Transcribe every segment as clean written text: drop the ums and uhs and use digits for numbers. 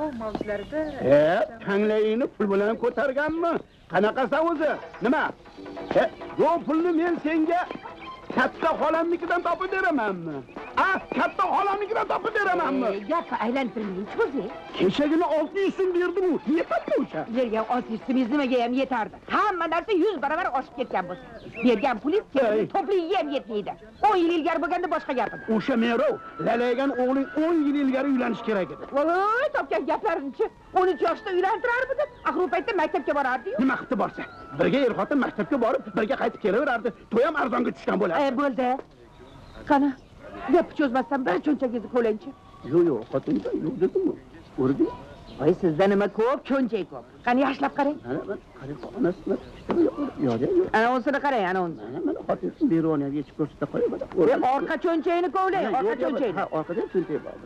mavzularida. Tanglayingni pul bilan ko'targanmi? Qanaqasan o'zi? Nima? Bu pulni men senga katta xolamnikidan topib beramanmi? Katta xolamnikidan topib beramanmi? Gapni aylantirmaychi o'zi. Kechagina 600 so'm berdim-ku. Yetadi o'sha. Bergan 600 so'mingiz nimaga ham yetardi? Hamma narsa 100 barobar oshib ketgan bo'lsa. Bergan pulingiz to'pligiga ham yetmaydi. 10 yil ilgari bo'lganda boshqa gap edi. O'sha merov lalaygan o'g'ling 10 yil ilgari uylanish kerak edi. Voy, topgan gaplaringizni 13 yoshda uylantirarmidi? Axir u paytda maktabga borardi-yu. Nima qilib borsa? Birga er-xotin maktabga borib, birga qaytib kelaverardi. To'y ham arzonga tushgan bo'lardi. Bo'ldi. Qani, gap cho'zmasdan bir cho'nchagingizni qo'langchi. Yo'q, xotinjon, yo'q dedim-ku. O'rdi. Voy, sizda nima ko'p, cho'nchak ko'p. Qani yaxshilab qarang. Mana qarang, onasini yo'q. Ana unisini qarang, ana uni. Mana xotinni beroniyaga yechib ko'rsata qo'ying. Orqa cho'nchagini kovlang, orqa cho'nchagini. Ha, orqada cho'nchak bor.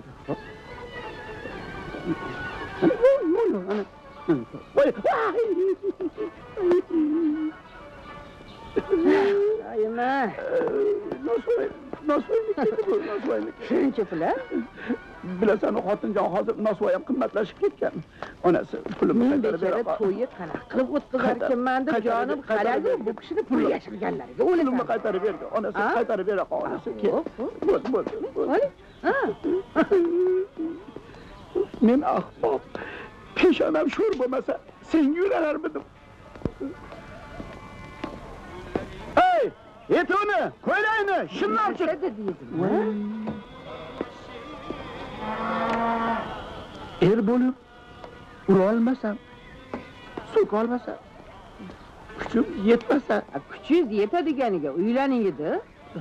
Ana, yo'q, ana. Voy, ayma. Nosvoyni. Shuncha pul, ha? Bilasan, xotinjon hozir nosvoy ham qimmatlashib ketgan. Onasi pulini qaytarib beradi. To'yi qanaqa qilib o'tkazar ekanman deb jonim qaradi. Bu kishini pul yashirganlariga o'lasan. Pulni qaytarib berdi. Onasi qaytarib beradi, onasi. Bo'ldi. Men ahmoq. Peshonam sho'r bo'lmasa, senga uylanarmidim. Ey, yetuni, ko'ylayni, shindan chiq. Er bo'lib ura olmasam, so'ka olmasam, kuchim yetmasa, kuchingiz yetadiganiga uylaning edi.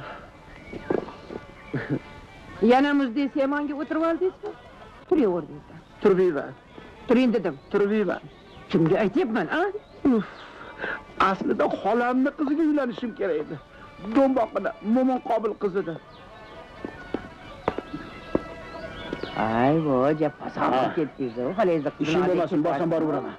Yana muzdek semonga o'tirib oldingizmi? Turaverdingizmi? Turmayman. Turing dedim. Turmayman. Kimga aytyapman, a? Aslida xolamni qiziga uylanishim kerak edi. Do'mboqina, Mo'min Qobil qizida. Ay, voy, japasan ketdingiz. Xolangizni qizini. Ishim bo'lmasin, borsam borib uraman.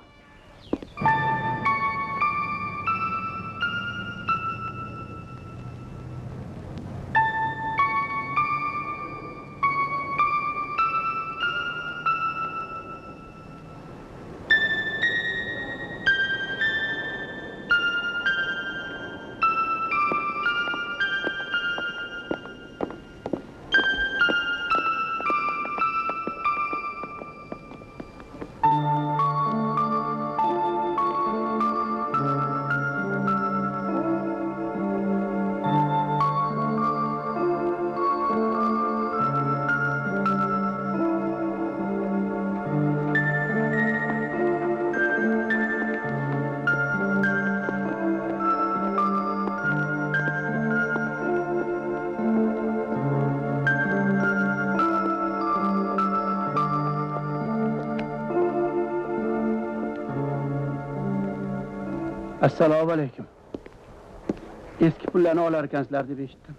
Assalomu alaykum. Eski pullarni olar ekansizlar deb eshitdim.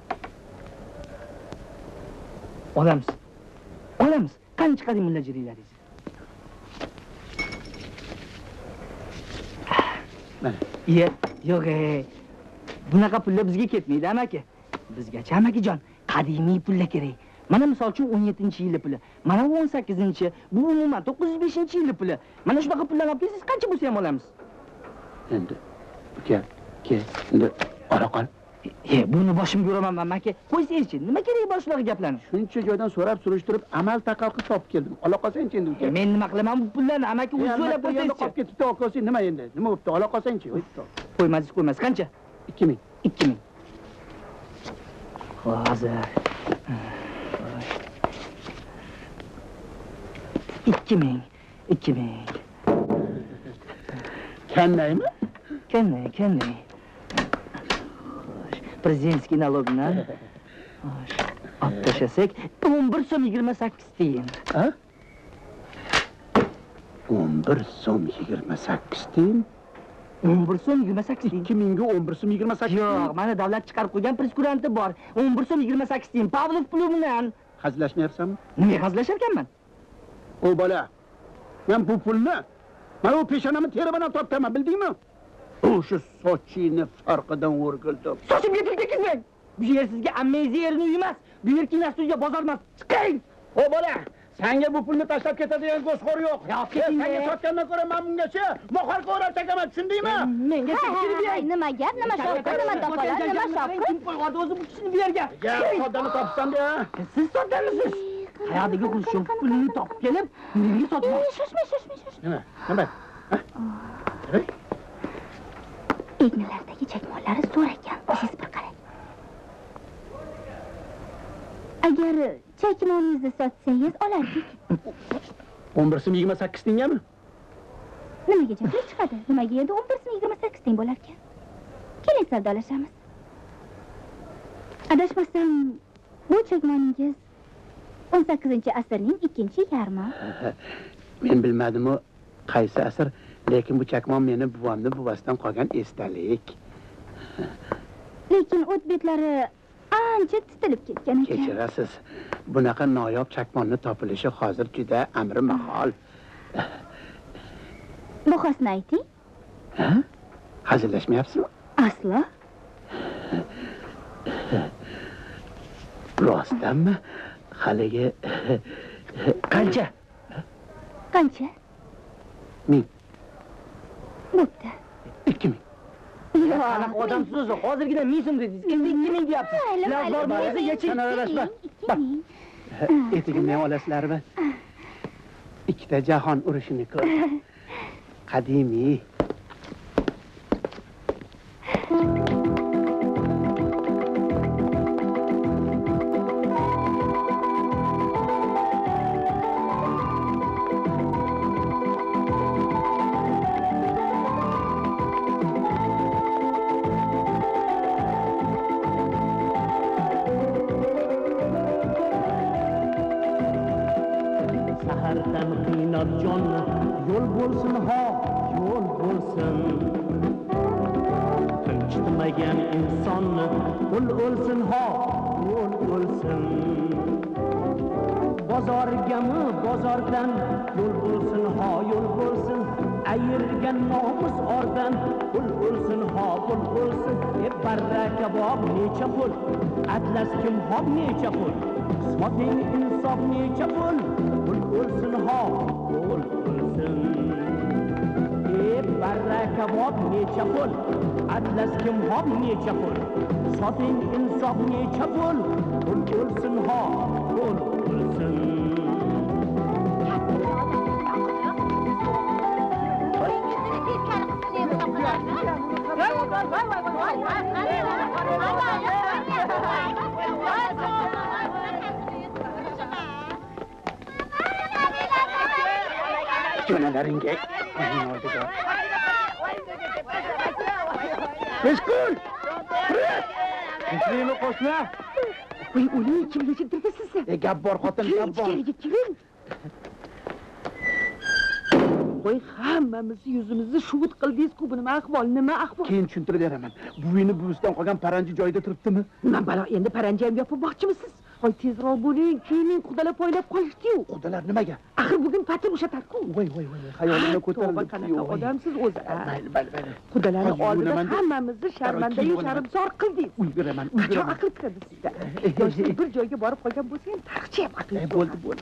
Olamiz. Olamiz. Qani chiqaring mullajirilaringizni. Mana. Yo'q, bunaqa pullar bizga ketmaydi, amaki. Bizgacha amakijon, qadimiy pullar kerak. Mana misol uchun 17-yillik puli, mana 18-chi, bu umuman 905-yillik puli. Mana shunaqa pullarni olib kelsangiz qancha bo'lsa ham olamiz. Endi endi ora qol. Buni boshimga uraman, amaki. Qo'ysangchi, nima kerak bor shunaqa gaplarni? Shuncha joydan so'rab surishtirib, amal taqal qilib topib keldim. Ola qolsangchi endi uka. Men nima qilaman bu pullarni, amaki, o'zi so'rab qo'ysangchi. Qolib ketibdi, okosi, nima endi? Nima bo'pti? Ola qolsangchi. Qo'ymasingiz, qancha? 2000. 2000. Hozir. 2000. Kennaymi? Kennay. Prezidentskiy nalogdan. Olib tashlasak 11 so'm 28 tiyin. Ha? 11 so'm 28 tiyin? 11 so'm 28 tiyin. 2000 ga 11 so'm 28 tiyin. Yo'q, mana davlat chiqarib qo'ygan preskkuranti bor. 11 so'm 28 tiyin. Pavlov puli bilan. Hazillashmayapsanmi? Nima hazillashar ekanman? O bola, men bu pulni mana bu peshonamni teri bilan toptaman, bildingmi? O'sha sochingni farqidan o'rgildim. Sochimga til tekizmang. Bu yer sizga ammeziya yerini uy emas, bu yer kinostudiyya bozor emas. Chiqing! O bola, Senga bu pulni tashlab ketadigan go'sxo'r yo'q. keting, Senga sotgandan ko'ra men bungacha moxorga o'rab takaman, tushundingmi? Menga tekshirib ber. Nima gap, nima shopqir, nima topalar, nima shopqir? Kim qo'yadi o'zi bu kishini bu yerga? Ya, soddani topsan-da. Siz sotdamisiz? Hayotdagi xurshun pulini topib kelib, menga sotmoqchi. Shoshma. Nima? Egnilardagi chakmonlari zo'r ekan, siz bir qarang. Agar chakmoningizni sotsangiz olardik. 11 so'm 28 tingami? Nimaga jabr chiqadi? Nimaga endi 11 so'm 28 teng bo'lar ekan? Keling savdolashamiz. Adashmasam, bu chakmoningiz 18-asrning ikkinchi yarmi. Men bilmadim-u qaysi asr, lekin bu chakmon meni buvamdan qolgan esdalik. Lekin o't betlari ancha titilib ketgan ekan. Kechirasiz. Bunaqa noyob chakmonni topilishi hozir juda amri mahol. Bahosini ayting. Ha? Hazillashmayapsizmi? Aslo. Rostdanmi? Haligi qancha? Qancha? 1000. Bo'pti. 2000. Qanaqa odamsiz o'zi? Hozirgina 1000 so'm dedingiz. Endi 2000 deyapsiz. Lafzor bo'lsa yeching. Sanaralashma. Bak. Etigimni ham olasizlarmi? Ikkita jahon urushini ko'rdim. Qadimiy. Sahardan qiynab jonni yo'l bo'lsin ho, yo'l bo'lsin. Tinchitmagan insonni qo'l o'lsin ho, qo'l o'lsin. Bozorgami bozordan yo'l bo'lsin ho, yo'l bo'lsin. Ayirgan nomus ordan qo'l o'lsin ho, qo'l o'lsin. Baraka bob necha pul, atlas kim hob necha pul. Soting insof necha pul, qo'l o'lsin ho, qo'l o'lsin. Baraka bob necha pul, atlas kim hob necha pul. Soting insof necha pul, qo'l o'lsin ho, qo'l o'lsin. Jo'nalaringga ayning oldiga. Meshkul! Tinchlikmi qo'shni? Voy, uni kim yechirtirdi sizni? Gap bor xotin, gap bor. Keling. Voy, hammamizni yuzimizni shuvut qildingiz-ku, bu nima ahvol, nima ahvol? Keyin tushuntirib beraman. Buvini buvisidan qolgan paranji joyida turibdimi? Nima balo, endi paranji ham yopmoqchimisiz? Voy, tezroq bo'ling, keyin qudalar poylab qolishdi-yu. Qudalar nimaga? Axir bugun patir o'shatar-ku. Voy, xayolimga Tavba, ko'tarildi. qanaqa odamsiz o'zi. Mayli. Qudalarni Hozir oldida yo'naman deb- hammamizni sharmandayu sharmzor qildingiz. Uy beraman. Qachon aql kiradi sizda? Yoshlik bir joyga borib qolgan bo'lsa ham tarixchi ham aql. Bo'ldi.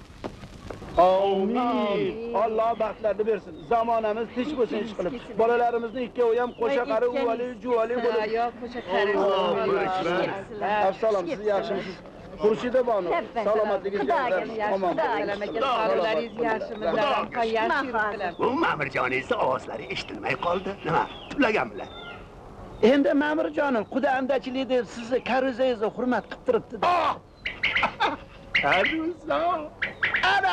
Amin. Alloh baxtlarni bersin. Zamonamiz tinch bo'lsin ish qilib. Bolalarimizni ikkovi ham qo'sha qari, uvali, juvali bo'lib. Yo'q, qo'sha qari. Assalom, siz yaxshimisiz? Xurshida bonu, salomatligingiz omon Salomatlik, sog'liqlaringiz yaxshimizlar, qayerda yuribdilar? Bu Ma'mirjoningiz ovozlari eshitilmay qoldi. Nima? Tulaganmilar? Endi Ma'mirjonim, Xudo andachilik deb sizni karuzangizni hurmat qilib turibdi. Karuzo. Ana!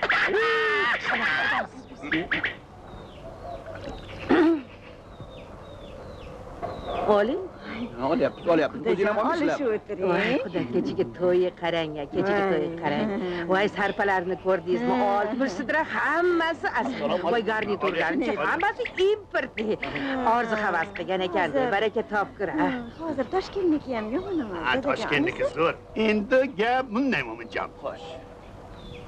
Oling. Olyapmiz. O'zing ham olmishlar. Voy, xudo kechiga to'yi qarang, kechiga to'yi qarang. Voy, sarpalarni ko'rdingizmi? Oltmish sidra hammasi asli. Voy, garniturlarni hammasi import. Orzu havas qilgan ekanda, baraka topkir. Hozir Toshkentniki ham yo'qmi? Toshkentniki zo'r. Endi gap bunday mo'minjon. Xo'sh.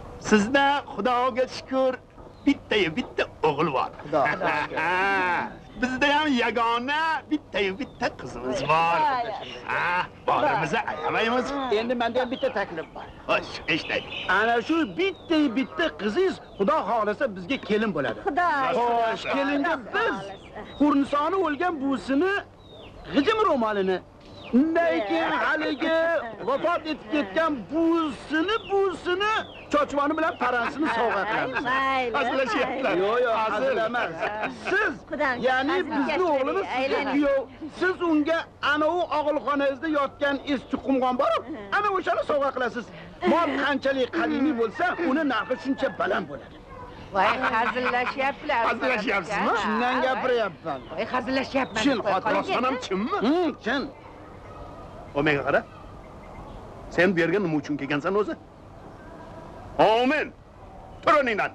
Sizda Xudoga shukr, bitta o'g'il bor. Xudoga shukr. bizda ham yagona bitta qizimiz bor. Borimizni ayamaymiz. Endi menda ham bitta taklif bor. Xo'sh, eshitay. Ana shu bitta qizingiz xudo xolasa bizga kelin bo'ladi. Xo'sh, kelinga biz Qurnisoni o'lgan buvisini g'ijim ro'molini, undan keyin haligi vafot etib ketgan buvisini chochvoni bilan paransini sovg'a qilamiz. Hazillashyaptilar. Yo'q, hazil emas. Siz, ya'ni bizni o'g'limiz sizga kuyov, siz unga ana u og'ilxonangizda yotgan eski qumg'on borib, ana o'shani sovg'a qilasiz. Mol qanchalik qadimiy bo'lsa, uni narxi shuncha baland bo'ladi. Voy, hazillashyaptilar. Hazillashyapsizmi? Shundan gapiryapman. Voy, hazillashyapman. Chin, Rostdan ham chinmi? Chin. Omega qara. Sen bu yerga nima uchun kelgansan o'zi? Omen. Tur o'rningdan.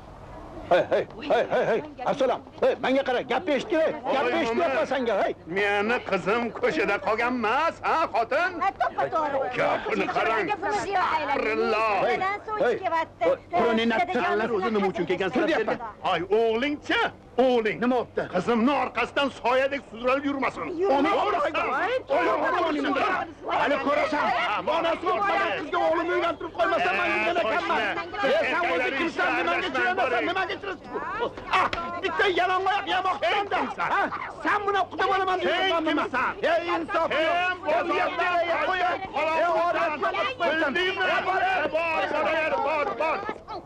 Hey. Assalom. Hey, menga qara, gap eshitdi. Gap eshityapman senga, hey. Meni qizim ko'chada qolgan emas, ha, xotin? To'g'ri. Gapini qarang. O'rningdan Sizlar o'zi nima uchun kelgansizlar yerga? Ay, o'g'lingchi? O'g'ling Nima bo'pti? Qizimni orqasidan soyadek sudralib yurmasin. Hali ko'rasan. Onasi o'rtadan qizga o'g'limni uylantirib qo'ymasam men yurgan ekanman. Sen o'zi kimsan, nimaga tushunmaysan, nimaga tushunmaysan? Bitta yalang'oyoq yamoqdanda. Sen buni quda bo'laman deyapsan nima? Ey insof yo'q. Bor.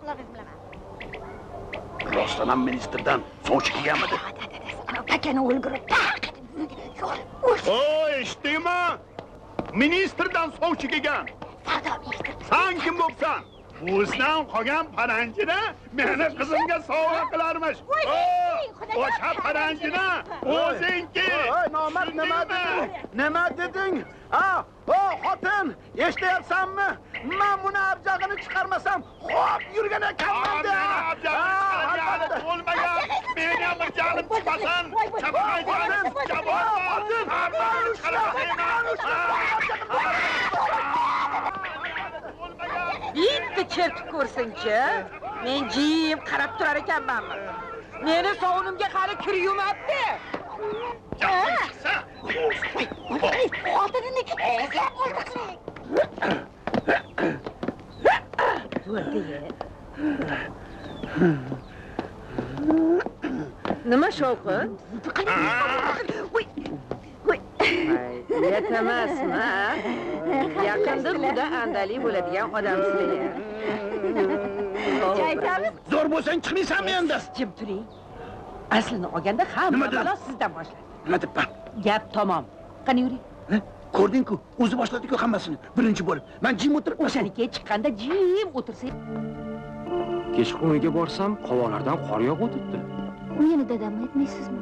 Rostdan ham ministerdan sovchi kelganmidi? Pakani o'lgurib. Eshitdingmi? Ministerdan sovchi kelgan. Sen kim bo'psan? O'zidan qolgan paranjini meni qizimga sovg'a qilarmish. O'sha paranjini o'zingki. Nomard nima deding? Xotin, eshityapsanmi? Men buni abjag'ini chiqarmasam, xo'p yurgan ekanman-da. Bo'lmagan. Meni ham jalim chiqasan. Chaqmaysan. Bitta chertib ko'rsin-chi. Men jim qarab turar ekanmanmi? Meni sovunimga hali kir yumabdi. Xotinini eslab qoldi. Nima shovqin? Yetamasmi, ha? Yaqinda xudo andali bo'ladigan odamsizlar. Aytamiz. Zo'r bo'lsang chiqmaysanmi endi? Jim turing. Aslini olganda hamma balo sizdan boshladi. Nima debman? Gap tamom. Qani yuring. Ko'rding-ku, o'zi boshladi-ku hammasini. Birinchi bo'lib. Men jim o'tirib O'shaniga chiqqanda jim o'tirsangiz. Kechqurun uyga borsam, qovoqlardan qor yog'ib o'tiribdi. Meni dadamni aytmaysizmi?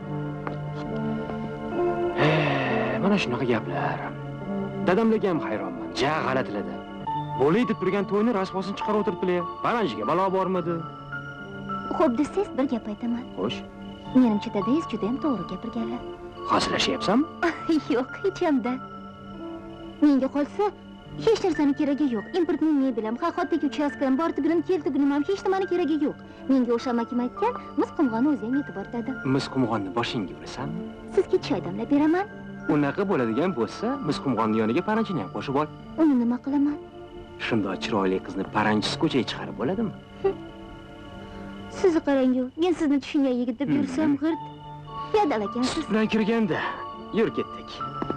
Mana shunaqa gaplar. Dadamlarga ham hayronman. Ja g'alatiladi. Bo'lay deb turgan to'yni rasvosini chiqarib o'tiribdilar. Paranjiga balo bormidi? Xo'p, desangiz bir gap aytaman. Xo'sh. Menimcha dadangiz juda ham to'g'ri gapirganlar. Hazillashyapsanmi? Yo'q, hech hamda. Menga qolsa, hech narsani keragi yo'q. Importning mebelim, haqiqatdagi uchastkam, bortigunim, keltigunim ham hech nimani keragi yo'q. Menga o'sha amakim aytgan, mis qumg'onni o'zi ham yetib boradi. Mis qumg'onni boshingga urasanmi? Sizga choy damlab beraman. Unaqa bo'ladigan bo'lsa, mis qumg'onni yoniga paranjini ham qo'shib ol. Uni nima qilaman? Shunday chiroyli qizni paranjisiz ko'chaga chiqarib bo'ladimi? Sizni qarang-ku, men sizni tushungan yigit deb yursam g'irt. Yadal ekansiz. Bilan kirganda, yur ketdik.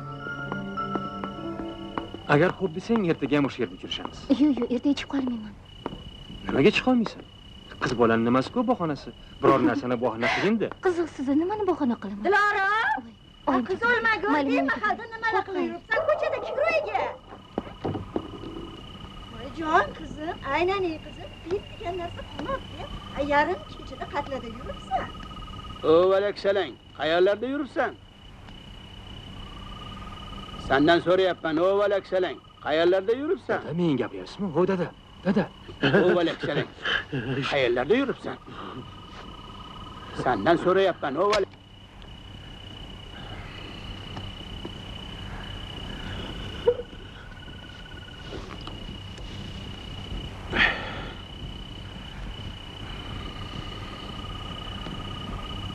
Agar xo'p desang, ertaga ham o'sha yerda uchrashamiz. Yo'q, ertaga chiqib qolmayman. Nimaga chiqa olmaysan? Qiz bolaning nimasi-ku bahonasi? Biror narsani bahona qilgin-da. Qiziq, sizni nimani bahona qilaman? Dilara! Oyim, Qiz o'lmagur, deb mahalda nimalar qilib yuribsan? Ko'chada kikroyga. Voyjon, qizim, aynan qizim, bit degan narsa qolmabdi. Yarim kechada qatlada yuribsan. Alaykum, qayerlarda yuribsan? Sendan so'rayapman, alaykum. Qayerlarda yuribsan? Dada, men gapiryapsizmi? Ho, dada. Alaykum. Qayerlarda yuribsan? Sendan so'rayapman,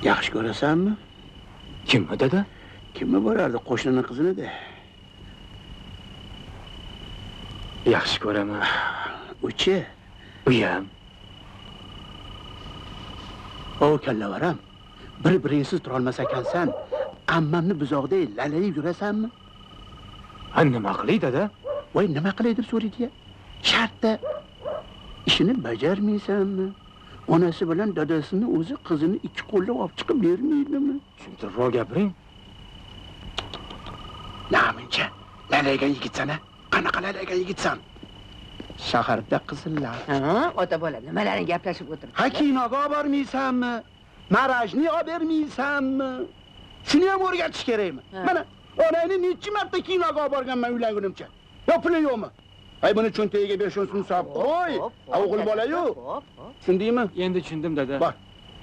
Yaxshi ko'rasanmi? Kimmi, dada? Kimmi borardi? Qo'shnining qizini-da. Yaxshi ko'raman. Uchi? Uyam. O kallavaram. Bir-biringsiz tura olmas ekansan, ammamni buzog'day lalayib yurasanmi? Ha, nima qilay, dada? Voy, nima qilay deb so'raydi-ya? Shartta ishini bajarmaysanmi? Onasi bilan dadasini o'zi qizini ikki qo'llab olib chiqib bermaydimi? Tushuntirroq gapiring. Namuncha, lalaygan yigitsan-a? Qanaqa lalaygan yigitsan? Shaharda qizillar. Ha, ota bola nimalarni gaplashib o'tiribdi? Ha, kinoga olib bormaysanmi? Marajni olib bermaysanmi? Shuni ham o'rgatish kerakmi? Mana, onangni necha marta kinoga olib borganman uylangunimcha. Yo, puli yo'qmi? Ay, buni cho'ntagiga ber, shuni solib qo'y. O'g'il bola-yu. Tushundingmi? Endi tushundim, dada. Bor.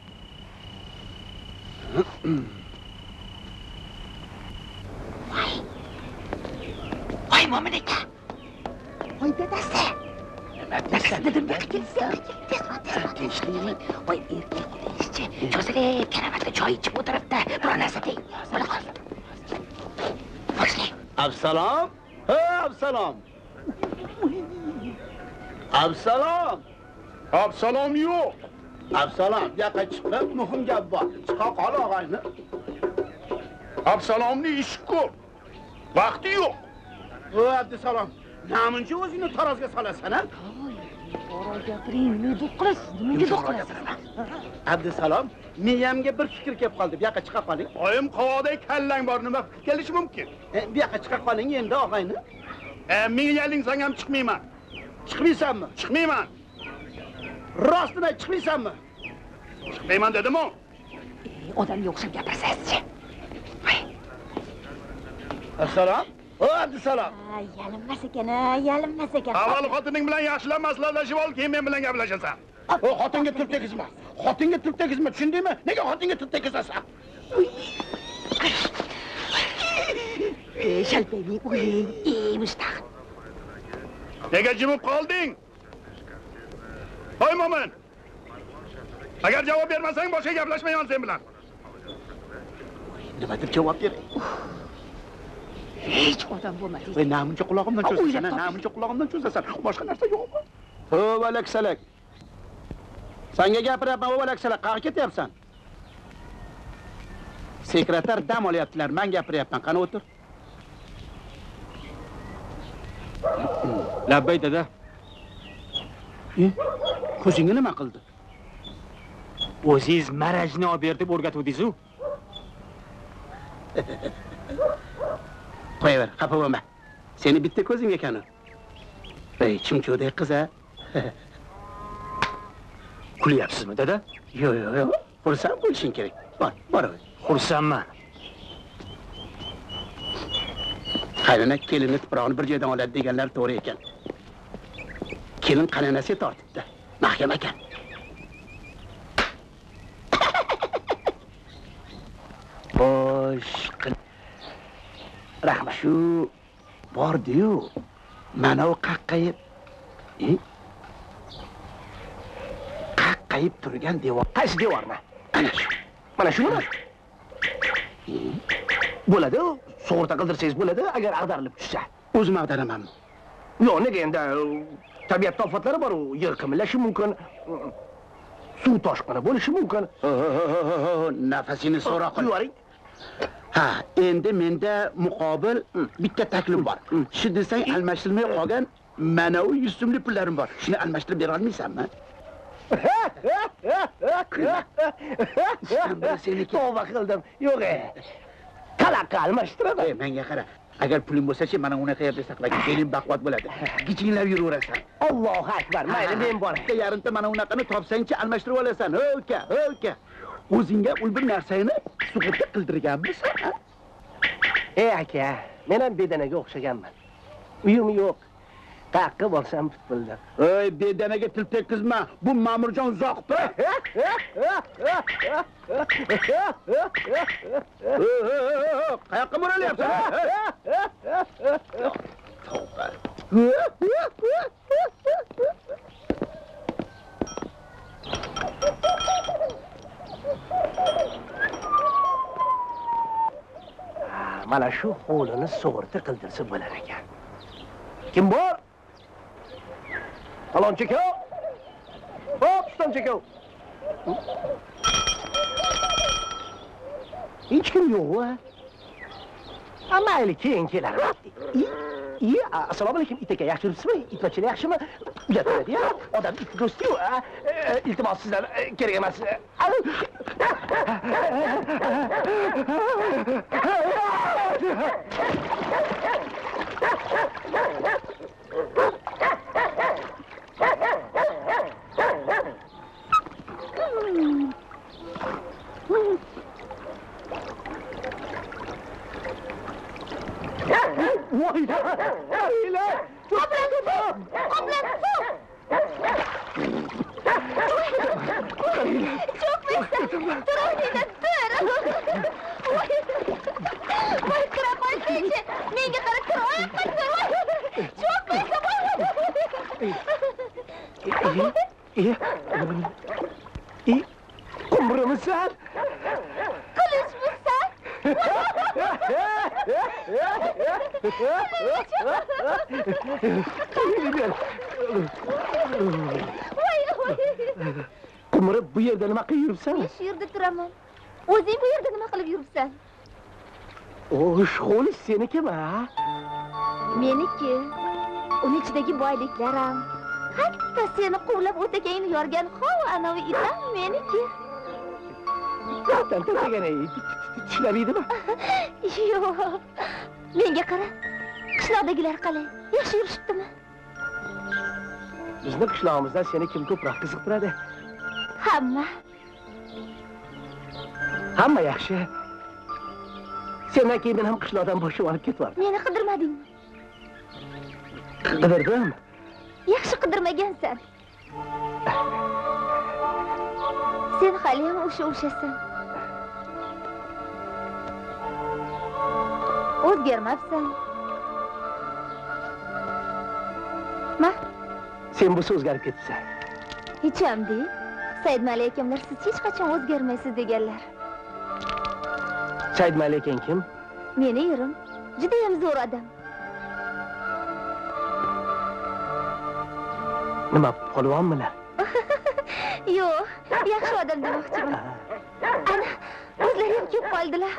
Voy, Mo'min aka. Voy, dadasi. Dadasi dedim, tinchlikmi? Voy, erkak ishchi. Cho'zilib, karavatda choy ichib o'tiribdi. Biror narsa deng. Bo'la qol. Boshlang. Absalom. Ha, Absalom. Absalom. Absalom yo'q. Absalom, yoqqa chiqib, muhim gap bor. Chiqa qol og'ayni. Absalomning ishi ko'p. Vaqti yo'q. O, Abdusalom, namuncha o'zingni tarozga solasan-a? Qora gapiring, nima do'q qilasiz? Nimaga do'q qilasiz? Abdusalom, miyamga bir fikr kelib qoldi. Bu yoqqa chiqa qoling. Oyim qovoqdek kallang bor, nima kelishi mumkin? Bu yoqqa chiqa qoling endi og'ayni. Ming yalinsang ham chiqmayman. Chiqmaysanmi? Chiqmayman. Rostini ayt, chiqmaysanmi? Chiqmayman dedim-ku. Odamga o'xshab gapirasiz-chi. Absalom? O, Abdusalom. Yalinmas ekan, yalinmas ekan. Avval xotining bilan yaxshilab maslahatlashib ol, keyin men bilan gaplashasan. O, xotinga til tegizma. Xotinga til tegizma, tushundingmi? Nega xotinga til tegizasan? Shalpayning o'ying, mustaqil. Nega jimib qolding? Hoy Mo'min. Agar javob bermasang, boshqa gaplashmayman sen bilan. Nima deb javob beray? Hech odam bo'lmadi. Voy, namuncha quloqimdan cho'zasan, namuncha quloqimdan cho'zasan. Boshqa narsa yo'qmi? O, valaksalak. Senga gapiryapman, o valaksalak, qayerga ketyapsan? Sekretar dam olyaptilar, men gapiryapman. Qani o'tir. Labbay, dada. Ko'zingga nima qildi? O'zingiz marajni olib ber deb o'rgatuvdingiz-ku. Qo'yaver, xafa bo'lma. Seni bitta ko'zing ekan u. Ey, chimcho'dek qiz-a. Kulyapsizmi, dada? Yo'q. Xursand bo'lishing kerak. Boraver. Xursandman. Qaynona kelinni tuprog'ini bir joydan oladi deganlar to'g'ri ekan. Kelin qaynonasiga tortibdi. Mahkam ekan. Xo'sh, rahmat. Shu bordi-yu, mana u qaqqayib. Qaqqayib turgan devor. Qaysi devorni? Ana shu. Mana shuni. Bo'ladi, sug'urta qildirsangiz bo'ladi, agar ag'darilib tushsa. O'zim ag'daramanmi? Yo'q, nega endi tabiat ofatlari bor, yer qimirlashi mumkin. Suv toshqini bo'lishi mumkin. Nafasini so'roq qil. Yuboring. Ha, endi menda muqobil bitta taklif bor. Shu desang almashtirmay qolgan mana u 100 so'mlik pullarim bor. Shuni almashtirib bera olmaysanmi? Seniki. Tavba qildim. Yo'q. Qalaqa almashtiraman. Menga qara. Agar pulim bo'lsa-chi, mana unaqa yerda saqlab keling, baquvvat bo'ladi. Gichinglab yuraverasan. Allohu akbar. Mayli, men bor. Yarimta mana unaqani topsang-chi, almashtirib olasan. O'ka. O'zingga ul bir narsani sug'urta qildirganmisan? Ey aka, men ham bedanaga o'xshaganman. Uyim yo'q. Taqqa bo'lsam pullar. Ey, bedanaga til tekkizma. Bu Ma'murjon Zoqib. Qayoqqa mo'ralyapsan? mana shu hovlini sug'urta qildirsa bo'lar ekan. Kim bor? Falon chekov. Hop, ustam chekov. Hech kim yo'q-a? Mayli, keyin kelar. Assalomu alaykum, it aka, yaxshi yuribsizmi? Itmachilar yaxshimi? Gapiradi-ya, odam it do'sti-yu. Iltimos, sizdan kerak emas. Voy da! Ayla! Kumrimisan? Qilichmisan? Qumri, bu yerda nima qilib yuribsan? Men shu yerda turaman. O'zing bu yerda nima qilib yuribsan? Hovli seniki-mi? Meniki. Uning ichidagi boyliklar ham, hatto seni quvlab o'takangni yorgan anavi itam meniki. Zaten tasagana tishlaydimi? Yo'q. Menga qara. Qishloqdagilar qalay? Yaxshi yurishibdimi? Bizni qishlog'imizdan seni kim ko'proq qiziqtiradi? Hamma. Hamma yaxshi. Sendan keyin men ham qishloqdan bo'shab olib ketdim. Meni qidirmadingmi? Qidirdim. Yaxshi qidirmagansan. Sen hali ham o'shasan. O'zgarmabsan. Ma? Sen bu o'zgarib ketibsan. Hech ham deyil. Saidmali akamlar siz hech qachon o'zgarmaysiz deganlar. Saidmali akang kim? Meni erim. Juda ham zo'r odam. Nima, polvonmilar? Yo'q, yaxshi odam demoqchiman. Ana, o'zlari ham kelib qoldilar.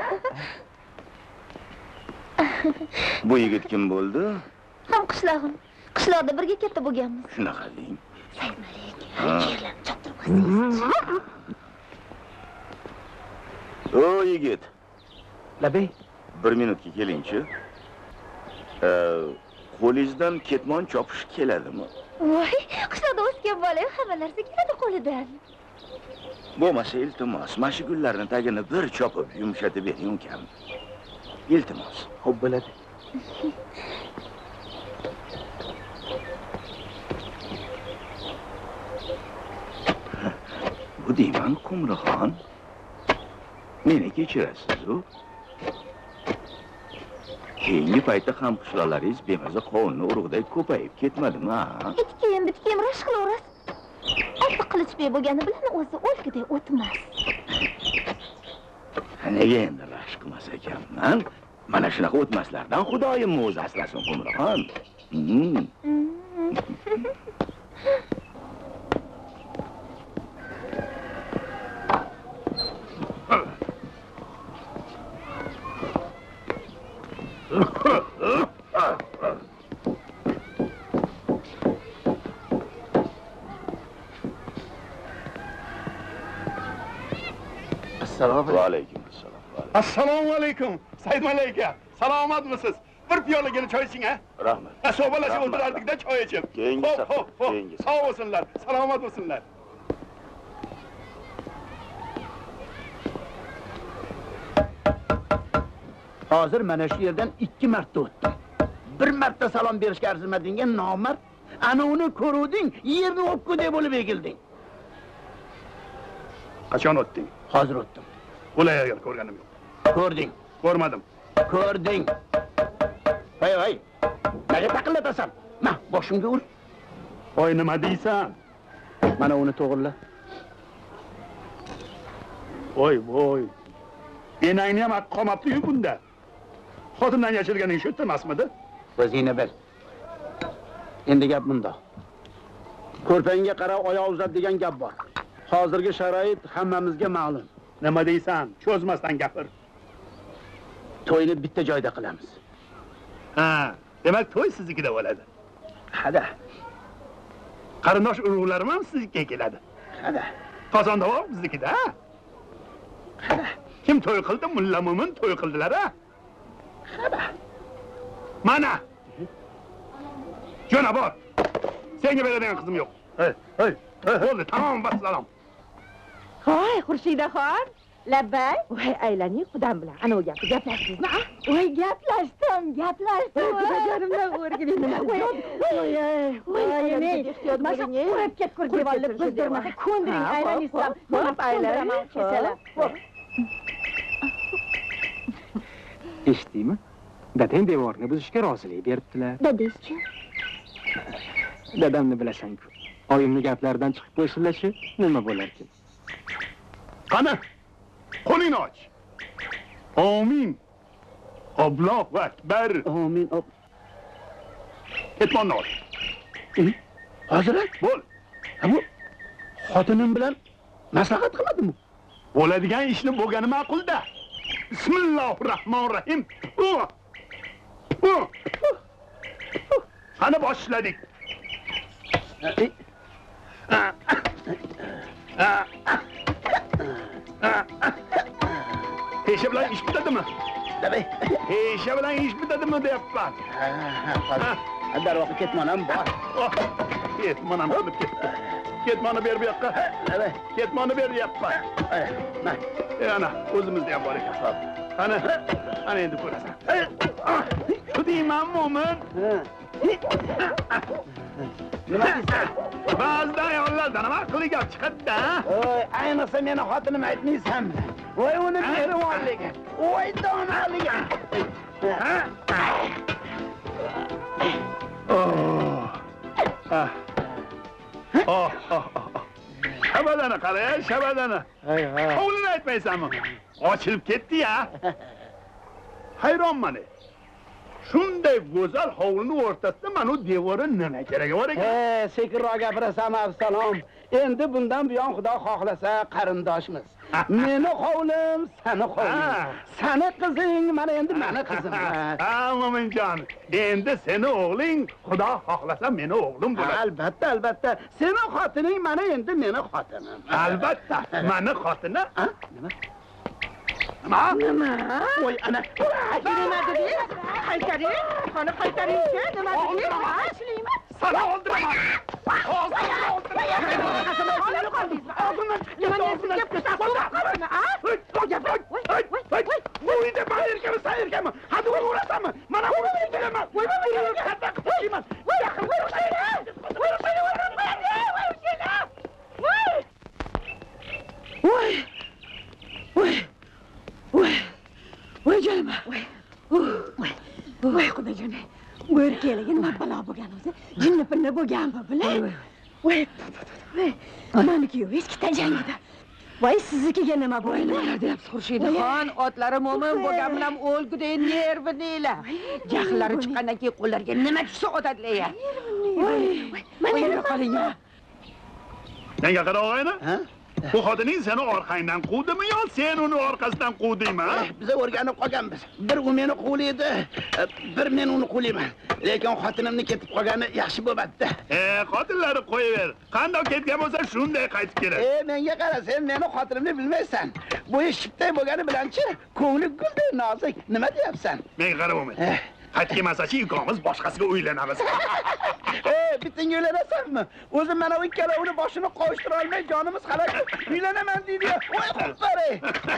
Bu yigit kim bo'ldi? Ham qishlog'im. Qishloqda birga katta bo'lganmiz. Shunaqa deng. Saidmali aka, yerlarni choptirmasingiz. O yigit. Labay, 1 minutga kelingchi. Qo'lingizdan ketmon chopish keladimi? Voy, qishloqda o'sgan bola hamma narsa keladi qo'lidan. Bo'lmasa iltimos, mana shu gullarning tagini bir chopib yumshatib bering ukam. Iltimos. Xo'p bo'ladi. Bu deyman Qumrixon. Meni kechirasiz-ku. Keyingi paytda ham qishloqlaringiz bemaza qovunni urug'day ko'payib ketmadimi, ha? Bitkayam rashk qilaverasiz. Ota Qilichbek bo'lgani bilan o'zi o'lkaday o'tmas. Nega endi rashk qilmas ekanman? Mana shunaqa o'tmaslardan Xudoyim o'zi asrasin Qumrixon. Assalomu alaykum. Assalomu alaykum. Saidmali aka, salomatmisiz? Bir piyolagina choy iching, ha? Rahmat. So'balashib o'tirardik-da choy ichib. Keyingi safar. Sog' bo'lsinlar, salomat bo'lsinlar. Hozir mana shu yerdan 2 marta o'tdim. Bir marta salom berishga arzimadingga nomard. Ana uni ko'ruvding, yerni o'pguday bo'lib egilding. Qachon o'tding? Hozir o'tdim. Bo'lay agar ko'rganim yo'q. Ko'rding. Ko'rmadim. Ko'rding. Voy. Nega taqillatasan? Ma, boshimga ur. Voy, nima deysan? Mana uni to'g'rila. Voy. Enangni ham haqqi qolmabdi-yu bunda. Xotindan yashirganing shu emasmidi? O'zingni bil. Endi gap bunda. Ko'rpangga qarab oyoq uzat degan gap bor. Hozirgi sharoit hammamizga ma'lum. Nima deysan? Cho'zmasdan gapir. To'yni bitta joyda qilamiz. Ha, demak to'y siznikida bo'ladi. Hada. Qarindosh urug'larim ham siznikiga keladi. Hada. Qozondovoq biznikida. Hada. Kim to'y qildi? Mulla Mo'min to'y qildilar, ha? Hada. Mana. Jo'na bor. Senga beradigan qizim yo'q. Hey. Bo'ldi, tamom, vassalom. Voy, Xurshidxon. Labbay. Voy, aylaning qudam bilan. Ana o gapni gaplashdingizmi, a? Voy, gaplashdim. Jonimdan o'rgilib nima? Voy, ehtiyot bo'ling. Qo'yib ketgur devorni buzdirmasa, ko'ndiring aylanisam. Bo'lib aylaning kesalar. Eshitdingmi? Dadang devorni buzishga rozilik beribdilar. Dadangchi? Dadamni bilasan-ku. Oyimni gaplaridan chiqib qo'ysinlar-chi, nima bo'larkin? Qani? Qo'lingni och. Amin. Allohu akbar. Amin. Ketmonni ol. Hozir bo'l. Bu xotinim bilan maslahat qilmadimmi? Bo'ladigan ishni bo'lgani ma'qul-da. Bismillahirrohmanirrohim. Qani boshladik. Pesha bilan ish bitadimi? Davay. Pesha bilan ish bitadimi deyapman. Darvoqe ketmonam bor. Ketmonam olib ketdi. Ketmonni ber bu yoqqa. Davay. Ketmonni ber deyapman. Mana. Ana, o'zimizda ham bor ekan. Qani endi ko'rasan. Shu deyman, Mo'min. Nima deysan? Ba'zida ayollardan nima aqli gap chiqadi-da. Voy, ayniqsa meni xotinim aytmaysanmi? Voy, uni bervorligi. Voy, donoligi. Shabadani qara, shabadani. Hovlini aytmaysanmi? Ochilib ketdi-ya. Hayronman. Shunday go'zal hovlining o'rtasida mana bu devori nima keragi bor ekan? Sekinroq gapirasan, avsalom. Endi bundan buyon Xudo xohlasa qarindoshmiz. Meni hovlim, seni hovling. Seni qizing, mana endi meni qizim. Mo'minjon, endi seni o'g'ling, Xudo xohlasa meni o'g'lim bo'ladi. Albatta, albatta. Seni xotining mana endi meni xotinim. Albatta, meni xotinim. Nima? Nima? Voy, ana. Nima dedingiz? Qaytaring. Qani qaytaring-chi? Nima dedingiz? Sana o'ldiraman. Voy canım. Voy xudojon. Bo'r kelgan nima balo bo'lgan o'zi? Jinni pinni bo'lganmi, bilay? Voy. Mani kuyovingiz tajangida. Voy, siznikiga nima bo'ldi? Nimalar deyapsiz, Xurshidxon? Otlari mo'min bo'lgan bilan o'lguday nervinilar. Jahllari chiqqandan keyin qo'llariga nima tushsa otadilar. Voy, mana qoling-ya. Menga qara og'ayni? Bu xotining seni orqangdan quvdimi yo sen uni orqasidan quvdingmi? Biz o'rganib qolganmiz. Bir u meni quvlaydi, bir men uni quvlayman. Lekin xotinimni ketib qolgani yaxshi bo'lmadi. Xotinlarni qo'yaver. Qandoq ketgan bo'lsa shunday qaytib keladi. Menga qara, sen meni xotinimni bilmaysan. Bu shiptay bo'lgani bilan-chi, ko'ngli gulday nozik. Nima deyapsan? Menga qara Mo'min. Qaytib kelmasa-chi, ikkomiz boshqasiga uylanamiz. Bitinga uylanasanmi? O'zim mana u ikkalovini boshini qo'yishtira olmay jonimiz halok. Uylanaman deydi. Voy qo'pare.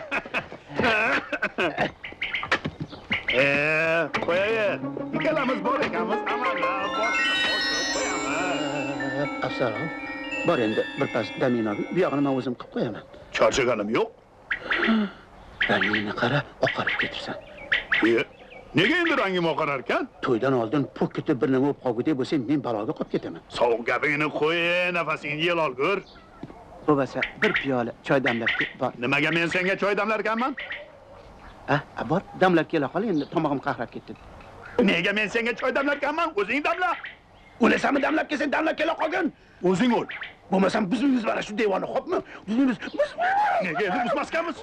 Qo'yaver. Ikkalamiz bor ekanmiz, amalda boshini qo'yaman. Afsalom. Bor endi birpas damini ol. Bu yog'ini men o'zim qilib qo'yaman. Charchaganim yo'q. Damini qara, oqarib ketibsan. Nega endi rangim oqarar ekan? To'ydan oldin pul ketib bir nima bo'lib qolgudek bo'lsang, men baloga qolib ketaman. Sovuq gapingni qo'y, nafasingni yel olgur. Bo'lmasa bir piyola choy damlab ket, bor. Nimaga men senga choy damlar ekanman? Bor, damlab kela qol, endi tomog'im qahrab ketdi. Nega men senga choy damlatganman? O'zing damla. O'lasanmi damlab kelsan, damlab kela qolgin. O'zing o'l. Bo'lmasam bizimiz mana shu devonni, xo'pmi? Bizimiz. Nega endi buzmaskanmiz?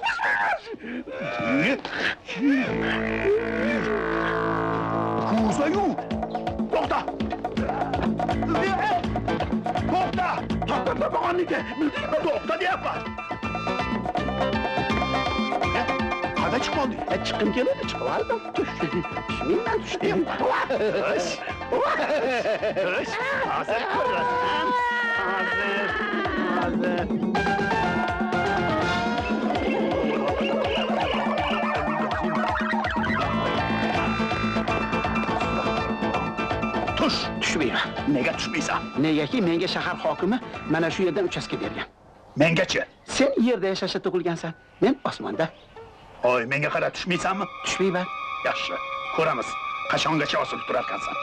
Kuzayu. To'xta. To'xta. To'xta bo'lganiga. To'xta deyapman. Qada chiqmadi. Chiqim keladi, chiqib oldim. Tushmayman, tushdim. Tush. Hozir ko'rasan. Hozir. Tushmayman. Nega tushmaysan? Negaki menga shahar hokimi mana shu yerdan uchastka bergan. Mengachi? Sen yerda yashashga tug'ilgansan, men osmonda. Oy, menga qara tushmaysanmi? Tushmayman. Yaxshi, ko'ramiz. Qachongacha osilib turarkansan?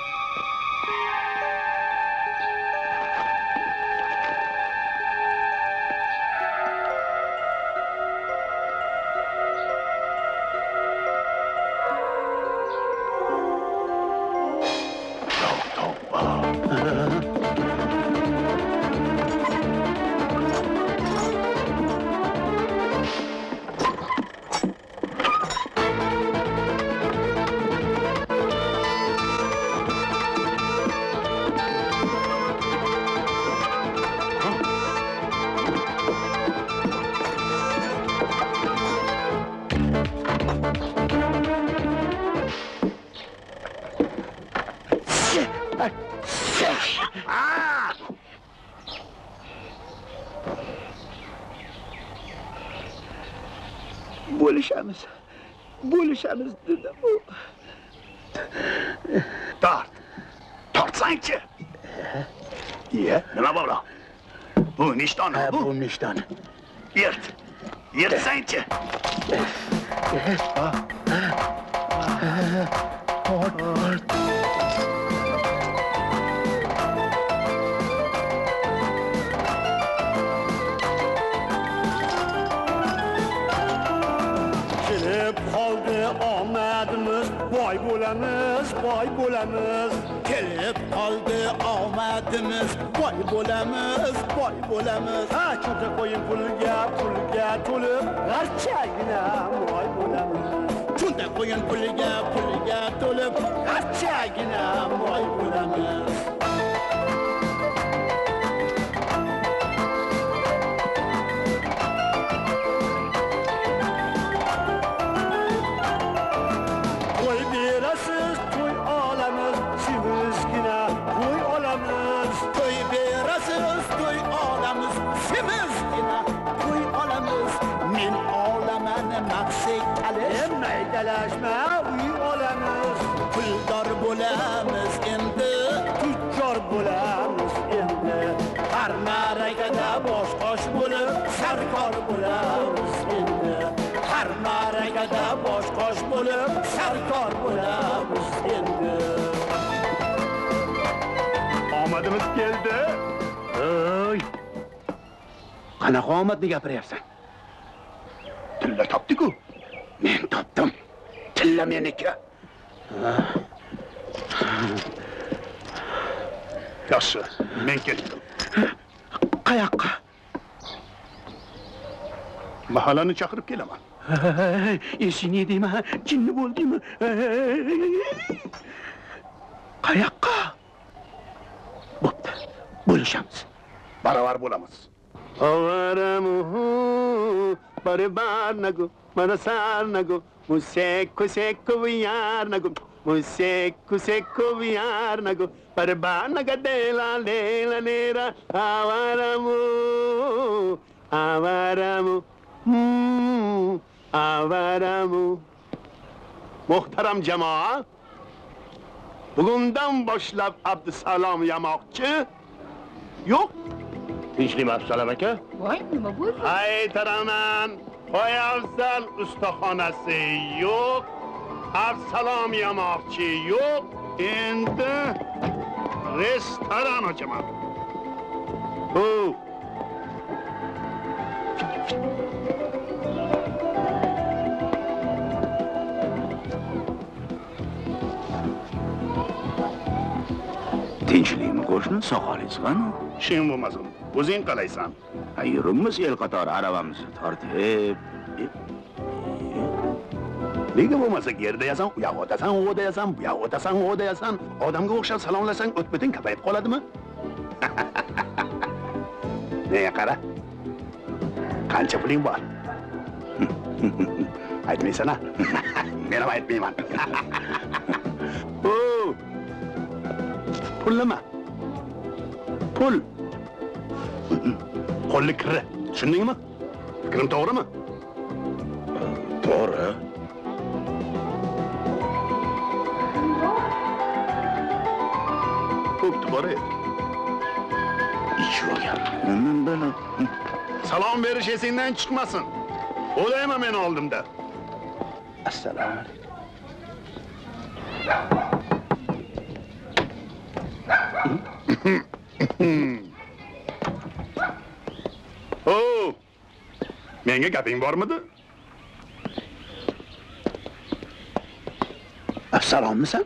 Bo'lishamiz dedim. Tortsangchi. Nima bo'ldi? Bu nishtoni. Bu nishtoni. Yirtsangchi. Boy bo'lamiz. Kelib qoldi omadimiz, boy bo'lamiz. Ha, cho'ta qo'ying pulga to'lib, g'archagina boy bo'lamiz. Cho'ta qo'ying pulga to'lib, g'archagina boy bo'lamiz. Maydalashma, uy olamiz. Puldor bo'lamiz endi, tujjor bo'lamiz endi. Har ma'rakada bosh bo'lib, sarkor bo'lamiz endi. Har ma'rakada bosh bo'lib, sarkor bo'lamiz endi. Omadimiz keldi. Oy. Qanaqa omadni gapiryapsan? Tilla topdik-ku. Men topdim. Tilla meniki. Yaxshi, men ketdim. Qayoqqa? Mahallani chaqirib kelaman. Esingni deyman, jinni bo'ldingmi? Qayoqqa? Bo'pti. Bo'lishamiz. Baravar bo'lamiz. Avaramu barabar nago, marasar nago, musekko viyar nago, musekko viyar nago, barabar naga dela nera, avaramu. Muhtaram jamoa, bugundan boshlab Abdusalom yamoqchi yo'q. Tinchlikmi Abdusalom aka? Voy, nima bo'ldi? Aytaraman, Qo'yafzal ustaxonasi yo'q, Abdusalom yamoqchi yo'q. Endi restoran ochaman. Tinchlikmi qo'shni, soqolingiz qani? Ishing bo'lmasin. O'zing qalaysan? Yuribmiz el qatori aravamizni tortib. Nega bo'lmasa yerda yasan, u yoqqa o'tasan, u yoqda yasan, bu yoqqa o'tasan, u yoqda yasan. Odamga o'xshab salomlasang, o'tbiting ko'payib qoladimi? Nega qara? Qancha puling bor? Aytmaysan-a? Men ham aytmayman. Pul nima? Pul. Qo'lli kirra. Tushundingmi? Fikrim to'g'rimi? To'g'ri. Ko'pti bor-ey. İçi olgan. Nima bana? Salom berish esingdan chiqmasin. O'layman men oldimda. Assalomu alaykum. Oh! Menga gaping bormidi? Afsalommisan?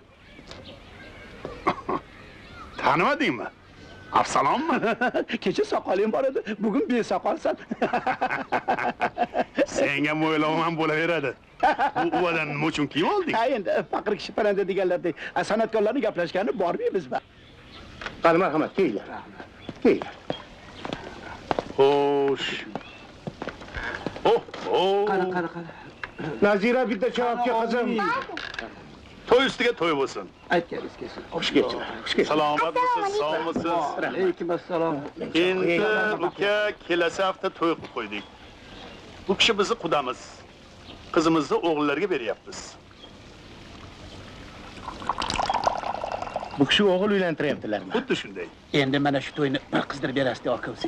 Tanimadingmi? Afsalommi? Kecha soqoling bor edi, bugun besoqolsan. Senga mo'ylovman bo'laveradi. Bu uvadan mo'chun kim olding? Ha, endi faqir kishi paranda deganlardek, san'atkorlarning gaplashgani bormi-bizmi? Qani marhamat, kelinglar. Kelinglar. Xo'sh. Oh. Qani. Nazira bitta javobga qizim. To'y ustiga to'y bo'lsin. Aytganingiz kelsin. Xush kelibsiz. Xush kelibsiz. Salomatmisiz, sog'misiz? Alaykum assalom. Endi uka kelasi hafta to'y qilib qo'ydik. Bu kishi bizni qudamiz. Qizimizni o'g'illarga beryapmiz. Bu kishi o'g'il uylantiryaptilarmi? Xuddi shunday. Endi mana shu to'yni bir qizdirib berasiz, aka-uka.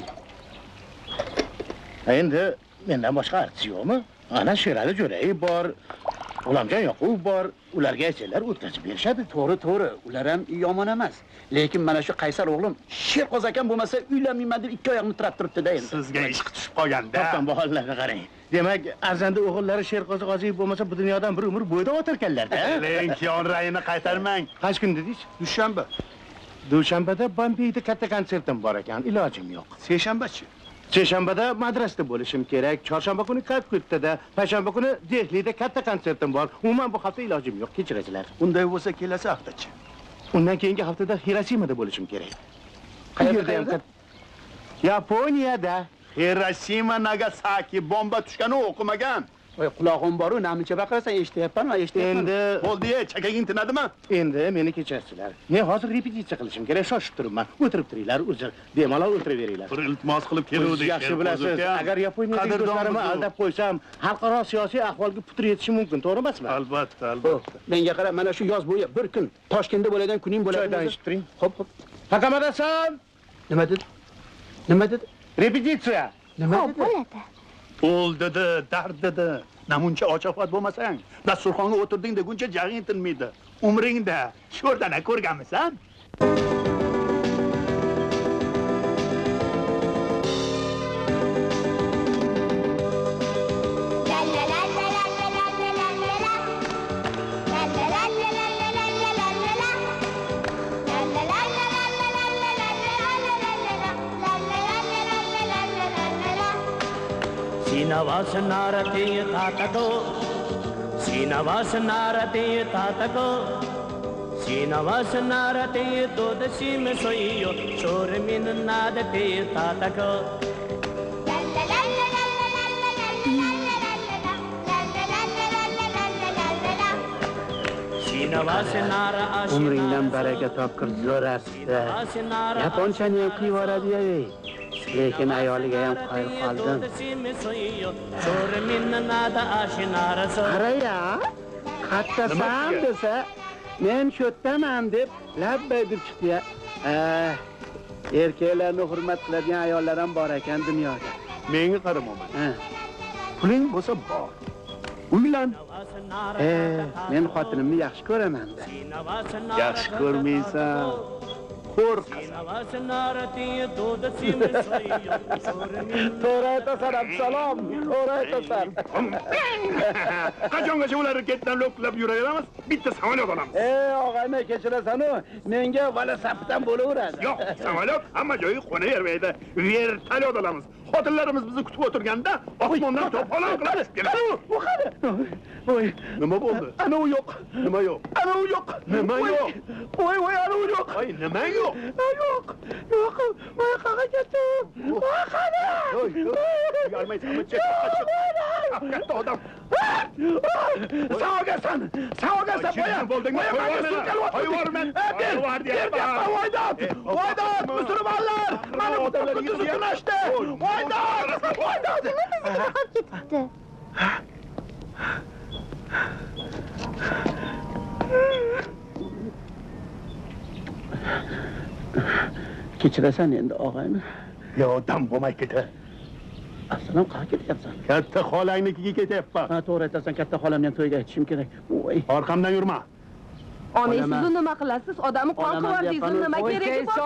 Endi mendan boshqa artist yo'qmi? Ana Sherali Jo'rayev bor, G'ulomjon Yoqubov bor, ularga aytsalar o'tkazib berishadi. To'g'ri, ular ham yomon emas. Lekin mana shu Qaysar o'g'lim Sherqoz akam bo'lmasa uylanmayman deb ikki oyoqni tirab turibdi-da endi. Sizga ishq tushib qolganda. Topdan baholarga qarang. Demak, arzanda o'g'illari Sherqoz G'oziyev bo'lmasa bu dunyodan bir umr bo'yda o'tirganlar-da. Lekin rayini qaytarmang. Qancha kun dedingiz? Dushanba. Dushanbada Bombeyda katta konsertim bor ekan, ilojim yo'q. Seshanba-chi? Seshanbada madrasada bo'lishim kerak, chorshanba kuni Kalkuttada, payshanba kuni Dehlida katta konsertim bor. Umuman bu hafta ilojim yo'q, kechirasizlar. Unday bo'lsa kelasi haftachi. Undan keyingi haftada Hiroshimada bo'lishim kerak. Qayerda ham? Yaponiyada. Hiroshima, Nagasaki bomba tushgani o'qimagan. Voy, qulog'im bor-ku, namuncha baqirasan, eshityapman. Endi bo'ldi-ye, chakaging tinadimi? Endi meni kechirasizlar. Men hozir repetitsiya qilishim kerak, shoshib turibman. O'tirib turinglar, uzr. Bemalol o'tiraveringlar. Bir iltimos qilib keluvdik. Yaxshi bilasiz, agar Yaponiyadagi do'stlarimni aldab qo'ysam, xalqaro siyosiy ahvolga putur yetishi mumkin, to'g'ri emasmi? Albatta. Menga qara, mana shu yoz bo'yi bir kun Toshkentda bo'ladigan kuning bo'ladi. Joydan eshitib turing. Xo'p. Hakamadasan. Nima dedi? Repetitsiya. Nima dedi? O'l dedi, dard dedi. Namuncha ochoqot bo'lmasang, dasturxonga o'tirding deguncha jag'ing tinmaydi. Umringda sho'rdana ko'rganmisan? Shinavas narate dodashi me soiyo chor min nadate tatako Umringdan baraka topqir zo'rasida. Yaponchani ham qilib yuboradi-ey. Lekin ayoliga ham qoyil qoldim. Qara-ya, qattasan desa, men sho'ttaman deb labbay deb chiqdi-ya. Erkaklarni hurmat qiladigan ayollar ham bor ekan dunyoda. Menga qaramaman. Puling bo'lsa bor. Uylan. Men xotinimni yaxshi ko'raman-da. Yaxshi ko'rmaysan. To'g'ri aytasan, Absalom. To'g'ri aytasan. Qachongacha ularni ketdan lo'qlab yuraveramiz? Bitta samolyot olamiz. Og'ayni kechirasan-u, menga velosipeddan bo'laveradi. Yo'q, samolyot hamma joyi qo'navermaydi. Vertolyot olamiz. Xotinlarimiz bizni kutib o'tirganda osmondan to'polon qilamiz. Bu qani? Voy, nima bo'ldi? Ana u yo'q. Nima yo'q? Ana u yo'q. Nima yo'q? Voy, ana u yo'q. Voy, nima yo'q? Yo'q. Yo'q. Voy, qaqa ketdim. Voy, qani? Uyalmaysanmi? Katta odam. Sağolgasan. Voy, bo'ldingmi? Qo'yvorman. Voydod, musulmonlar. Mana bu qudduzni tunashdi. Voydod. ketibdi. Kechirasan endi og'ayni. Yordam bo'lmay ketdi. Assalom, qayerga ketyapsan? Katta xolangnikiga ketyapman. Ha, to'g'ri aytasan, katta xolamni ham to'yga aytishim kerak. Voy. Orqamdan yurma. Siz nima qilasiz? Odamni qon qivordingiz, nima keragi bor?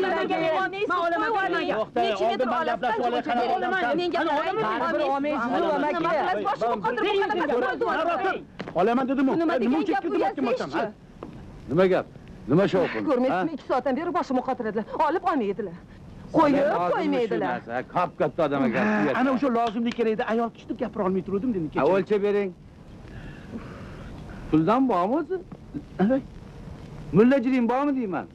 Olaman dedim-ku. Nima degan gap bu? Nima gap? Nima shovqin? Ko'rmaysizmi, 2 soatdan beri boshimni qotiradilar. Olib olmaydilar. Qo'yib qo'ymaydilar. Qop katta odam ekan. Ana o'sha lozimlik kerak edi. Ayol kishi deb gapira olmay turdim dedim. O'lchab bering. Puldan bormi o'zi? Mullajiring bormi deyman?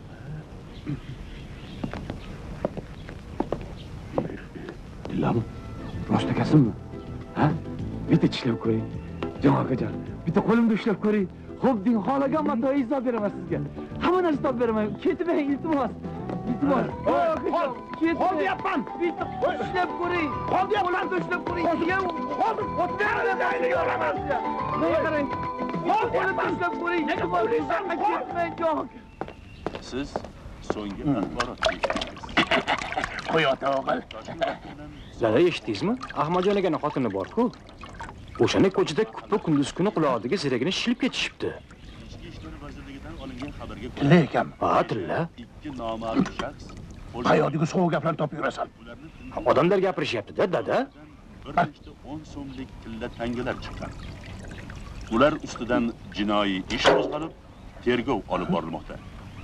Dillam, rost ekasinmi? Ha? Bitta tishlab ko'ring. Jon akajon, bitta qo'limda ushlab ko'ring. Xo'p deng, xohlagan matoyi izoh beraman sizga. Hamma narsa topib beraman. Ketmang, iltimos. Iltimos. Qo'l deyapman. Bitta ushlab ko'ring. Qo'l deyapman, ushlab ko'ring. Hozir o'tmaydi, yo'laman sizga. Menga qarang. Qo'lni ushlab ko'ring. Ketmang, jon. Siz so'nggi axborot Qo'y ota o'g'il. Dada, eshitdingizmi? Ahmadjon akaning xotini bor-ku. O'shani ko'chada kuppa kunduz kuni qulog'iga ziragini shilib ketishibdi. Ichki ishlar vazirligidan olingan xabarga ko'ra, Tilla ekanmi? Ha, tilla. 2 noma'lum shaxs Qayoqdagi sovuq gaplarni topib yurasan? Odamlar gapirishyapti-da, dada. bir nechta 10 so'mlik tilla tangalar chiqqan. Ular ustidan jinoiy ish qo'zg'alib, tergov olib borilmoqda.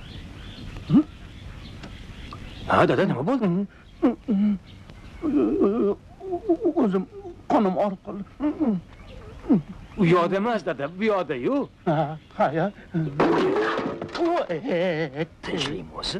Ha, dada, nima bo'ldi? O'zim qonim og'rib qoldi. U yoqda emas, dada, bu yoqda-yu. Ha, ya. Tinchlikmi o'zi?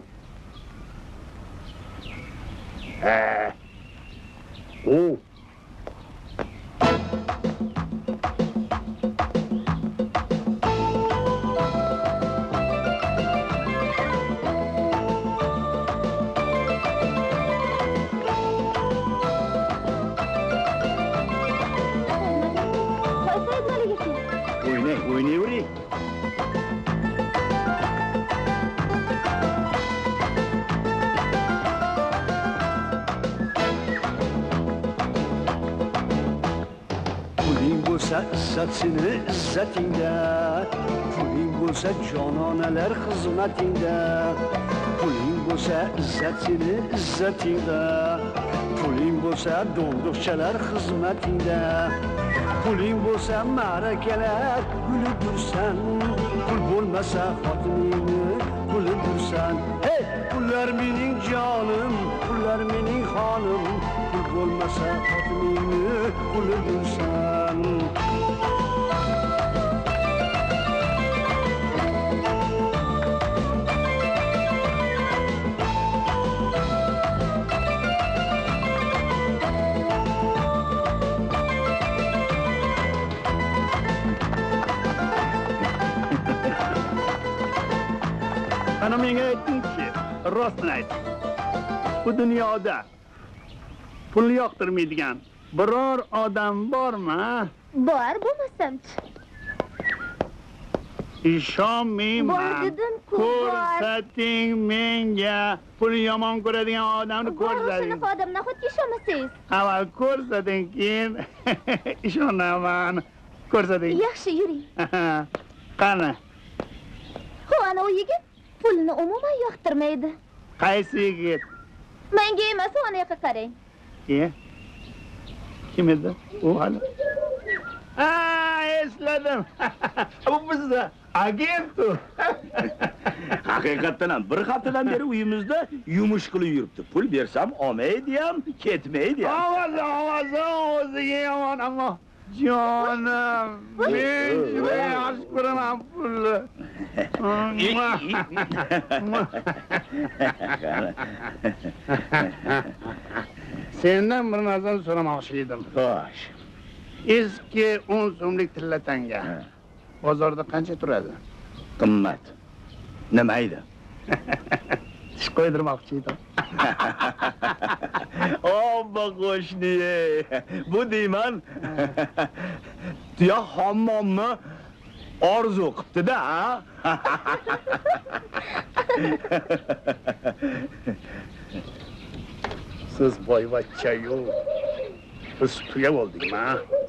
O'ynayvering. Puling bo'lsa izzat seni izzatingda, puling bo'lsa jononalar xizmatingda. Puling bo'lsa izzat seni izzatingda, puling bo'lsa do'ndoqchalar xizmatingda. Puling bo'lsa ma'rakalar gulidursan, pul bo'lmasa xotiningni pulidursan. Hey, pullar mening jonim, pullar mening xonim, pul bo'lmasa xotiningni pulidursan. Ana menga aytingchi, rostini ayt. Bu dunyoda pul yoqtirmaydigan biror odam bormi? Bor, bo'lmasam-chi. Ishonmayman. Bor dedim-ku, ko'rsating menga. Pul yomon ko'radigan odamni ko'rsating. Shunaqa odamdan xuddi ishonmasangiz. Avval ko'rsating, keyin ishonaman. Ko'rsating. Yaxshi, yuring. Qani? Ho, ana u yigit pulni umuman yoqtirmaydi. Qaysi yigit? Menga emas, ona yoqqa qarang. Kim edi? U hali. Esladim. Bu bizda agent u. Haqiqatan ham bir haftadan beri uyimizda yumush qilib yuribdi. Pul bersam olmaydi ham, ketmaydi ham. Ovozi o'ziga yomon, ammo jonim, men juda yaxshi ko'raman pulni. Sendan bir narsani so'ramoqchi edim. Xo'sh. Eski 10 so'mlik tilla tanga bozorda qancha turadi? Qimmat. Nima edi? Tish qo'ydirmoqchi edim. Obbo qo'shni, bu deyman. Tuya hammomni orzu qilibdi-da, ha? Siz boyvachcha yo'q. Biz tuya bo'ldikmi?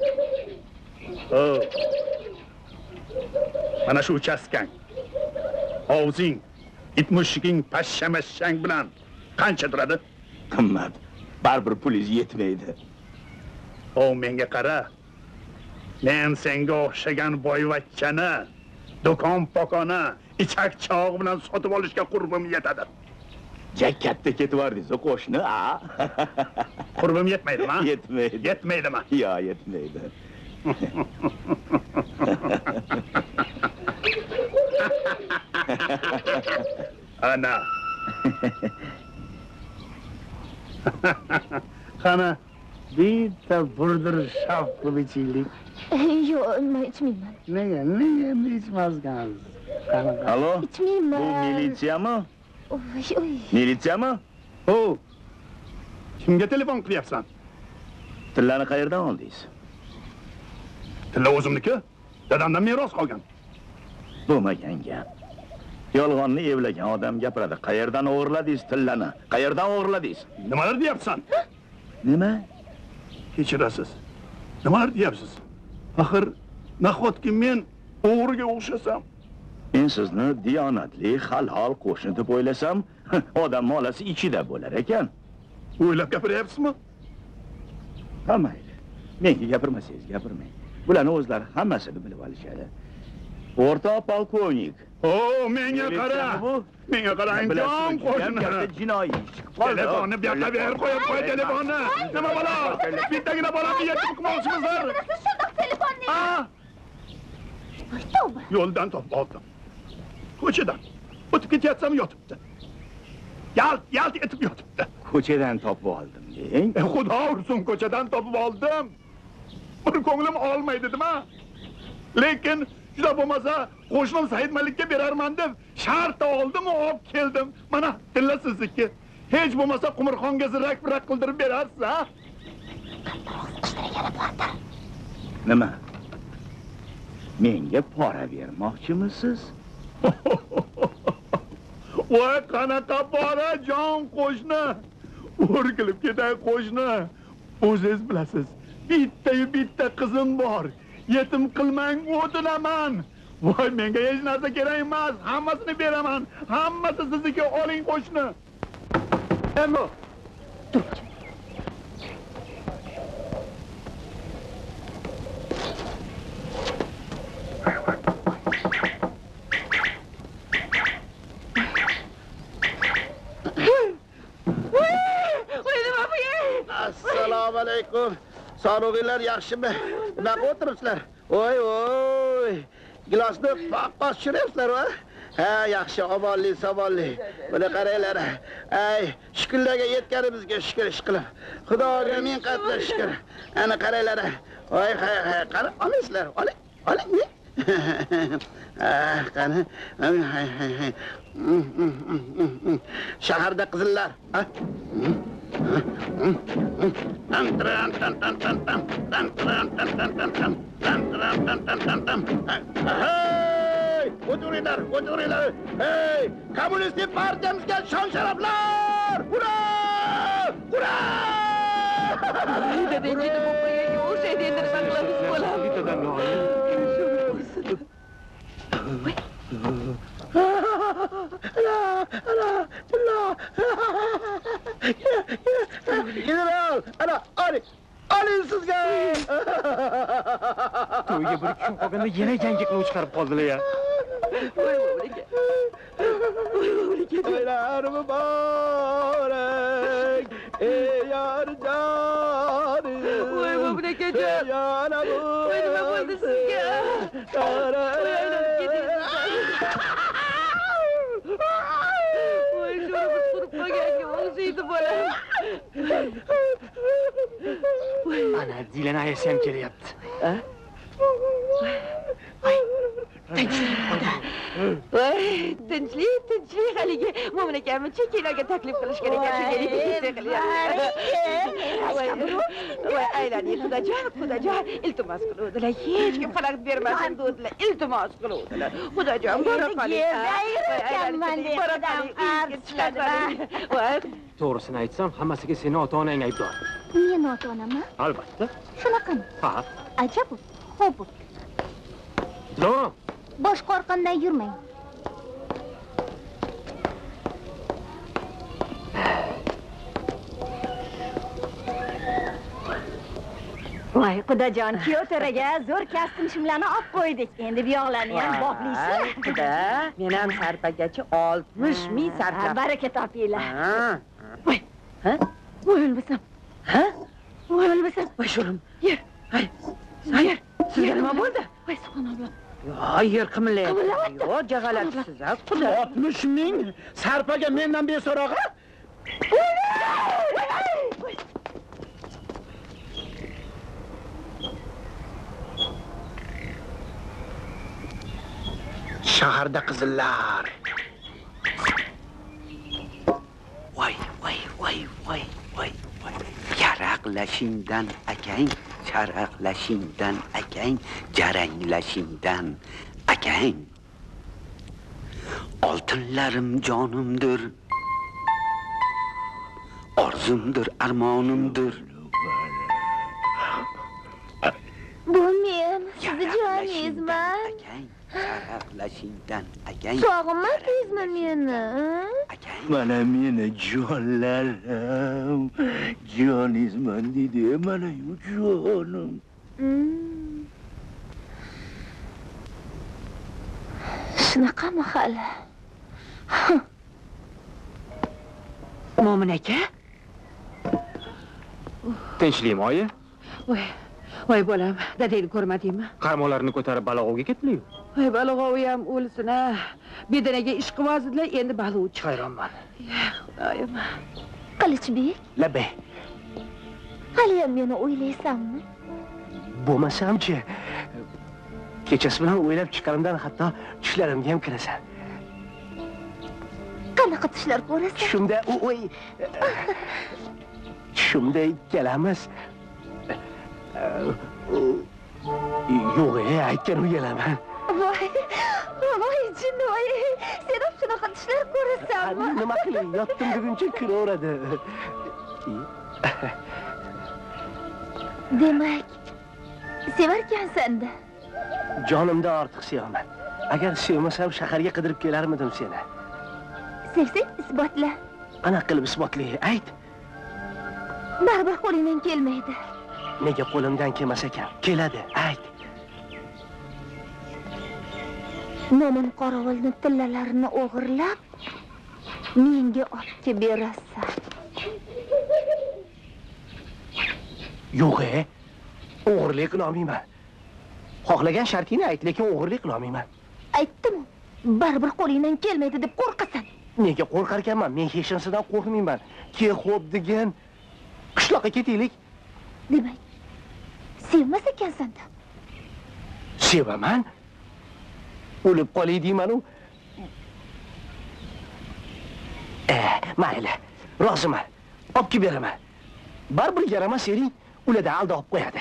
Mana shu uchastkang. Hovzing, it mushuging, pashshamashang bilan qancha turadi? Qimmat. Baribir pulingiz yetmaydi. Menga qara. Men senga o'xshagan boyvachchani do'kon pokona, ichak chog'i bilan sotib olishga qurbim yetadi. Katta ketibordingiz, qo'shni, ha? Qurbim yetmaydimi? Yetmaydi. Yetmaydimi? Yo, yetmaydi. Ana. Qana, bitta burdir shaf qilib ichaylik. Yo'q, men ichmayman. Nega ichmasgansiz? Qana. Alo? Ichmayman. Bu militsiyami? Oy. Militsiyami? Kimga telefon qilyapsan? Tillani qayerdan oldingiz? Tilla o'zimniki. Dadamdan meros qolgan. Bo'lmagan gap. Yolg'onni evlagan odam gapiradi. Qayerdan o'g'irladingiz tillani? Qayerdan o'g'irladingiz? Nimalar deyapsan? Nima? Kechirasiz. Nimalar deyapsiz? Axir nahotki men o'g'riga o'xshasam? Men sizni diyonatli, halol qo'shni deb o'ylasam, odam molasi ichida bo'lar ekan. O'ylab gapiryapsizmi? Ha, mayli. Menga gapirmasangiz gapirmang. Bularni o'zlari hammasini bilib olishadi. O'rtoq polkovnik. Menga qara. Menga qarang, jon qo'shni. Jinoiy ish. Telefonni bu yoqqa ber, qo'y telefonni. Nima bola? Bittagina bolamni yetib qilmoqchimizlar. Shundoq telefonni. Yo'ldan topib oldim. Ko'chadan. O'tib ketyapsam yotibdi. Yalt etib yotibdi. Ko'chadan topib oldim deng. Xudo ursin, ko'chadan topib oldim. Buni ko'nglim olmaydi, nima? Lekin juda bo'lmasa qo'shnim Said Malikka berarman deb shart oldim, olib keldim. Mana tilla sizniki. Hech bo'lmasa Qumurxonga zirak-birak qildirib berasiz, ha? Nima? Menga pora bermoqchimisiz? Voy, qanaqa pora, jon qo'shni. O'rgilib ketay qo'shni. O'zingiz bilasiz, bitta qizim bor. Yetim qilmang, o'tinaman. Voy, menga hech narsa kerak emas. Hammasini beraman. Hammasi sizniki, oling qo'shni. Nima? Tur. Assalomu alaykum. Sog'lig'inglar yaxshimi? Bunaqa o'tiribsizlar. Voy. Gilosni paqqos tushiribsizlar, va? Ha, yaxshi, omonlik. Buni qaranglar. Shukrlarga yetganimizga shukr qilib. Xudoga ming qatla shukr. Ana qaranglar. Voy, qani olasizlar. Oling. Qani. Shaharda qizillar. O'tiringlar. Hey, kommunistik partiyamizga shon sharaflar! Hurra! Dedingizni bo'qaga o'xshaydi, endi nima qilamiz bolam? to'yga bir kun qolganda yana yangi qilib chiqarib qoldilar-ya. Voy mo'min aka. Voy mo'min aka. To'ylar muborak, ey yorjonim. Voy mo'min akajon. Voy nima bo'ldi sizga? Voy aylanib ketdingiz. Voy sho'rimiz qurib qolganga o'xshaydi bolam. Ana Dilana ayasi ham kelyapti. Voy, tinchlik haligi mo'min akamni chekinaga taklif qilish kerak ekan, chekinaga qilyapti. Voy, aylaning xudojon, iltimos qiluvdilar. Hech kim xalaqit bermasin dedilar. Iltimos qiluvdilar. Xudojon, bora qoling. Voy, To'g'risini aytsam, hammasiga seni ota-onang aybdor. Men ota-onaman? Albatta. Shunaqami? Ha. Ajab. Xo'p. To'g'ri. Boshqa orqamdan yurmang. Voy xudojon, kuyov to'raga zo'r kostyum shimlarni olib qo'ydik. Endi bu yoqlarni ham bopliysiz. Xudo, men ham sarpagacha 60 ming sarflab. Baraka topinglar. Voy. Ha? Voy o'lmasam. Ha? Voy o'lmasam. Voy sho'rim. Yer. Hay. Sayr. Sizga nima bo'ldi? Voy subhanalloh. Yer qimillayapti. Yo'q, jag'alatsiz, xudo. 60 ming sarpaga mendan beso'rog'i? Shaharda qizillar. Voy. Yaraqlashingdan akang, charaqlashingdan akang, jaranglashingdan akang. Oltinlarim jonimdir. Orzumdir, armonimdir. Bu men, sizni joningizman. Charaqlashingdan akang. Sog'inmadingizmi meni? Mana meni jonlarim, jonizman dedi, mana yu jonim. Shunaqami hali? Mo'min aka? Tinchlikmi, oyi? Voy bolam, dadangni ko'rmadingmi? Qarmoqlarini ko'tarib balog'ovga ketdilar-ku. Voy balog'ovi ham o'lsin-a. Bedanaga ish qilib endi balog'chi. Hayronman. Xudoyim. Qilichbek, Labay. hali ham meni o'ylaysanmi? Bo'lmasam-chi, kechasi bilan o'ylab chiqqanimdan hatto tushlarimga ham kirasan. Qanaqa tushlar ko'rasan? Tushimda ikkalamiz. Yo'q, aytgan uyalaman. Voy jinoy, sen ham shunaqa tushlar ko'rasanmi? Nima qilay, yotdim deguncha kiraveradi. Demak, sevarkansan-da. Jonimda ortiq sevaman. Agar sevmasam shaharga qidirib kelarmidim seni. Sevsang isbotla. Qanaqa qilib isbotlay? Ayt. Baribir qo'lingdan kelmaydi. Nega qo'limdan kelmas ekan? Keladi, ayt. Mo'min qorovulni tillalarini o'g'irlab, menga olib berasan. Yo'q, o'g'irlik qilolmayman. Xohlagan shartingni ayt, lekin o'g'irlik qilolmayman. Aytdim, baribir qo'lingdan kelmaydi deb qo'rqasan. Nega qo'rqar ekanman? Men hech narsadan qo'rqmayman. Kel, xo'p degan. Qishloqqa ketaylik. Demak, sevmas ekansan-da. Sevaman. O'lib qolay deyman-u. Mayli, roziman. Olib kelib beraman. Baribir yaramas ering, ularda aldab qo'yadi.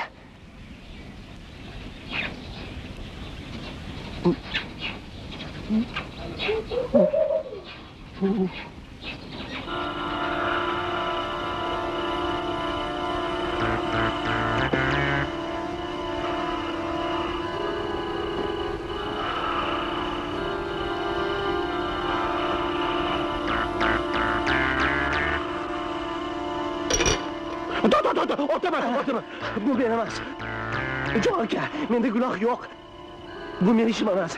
Otaman. Bu men emas. Jon aka, menda gunoh yo'q. Bu meni ishim emas.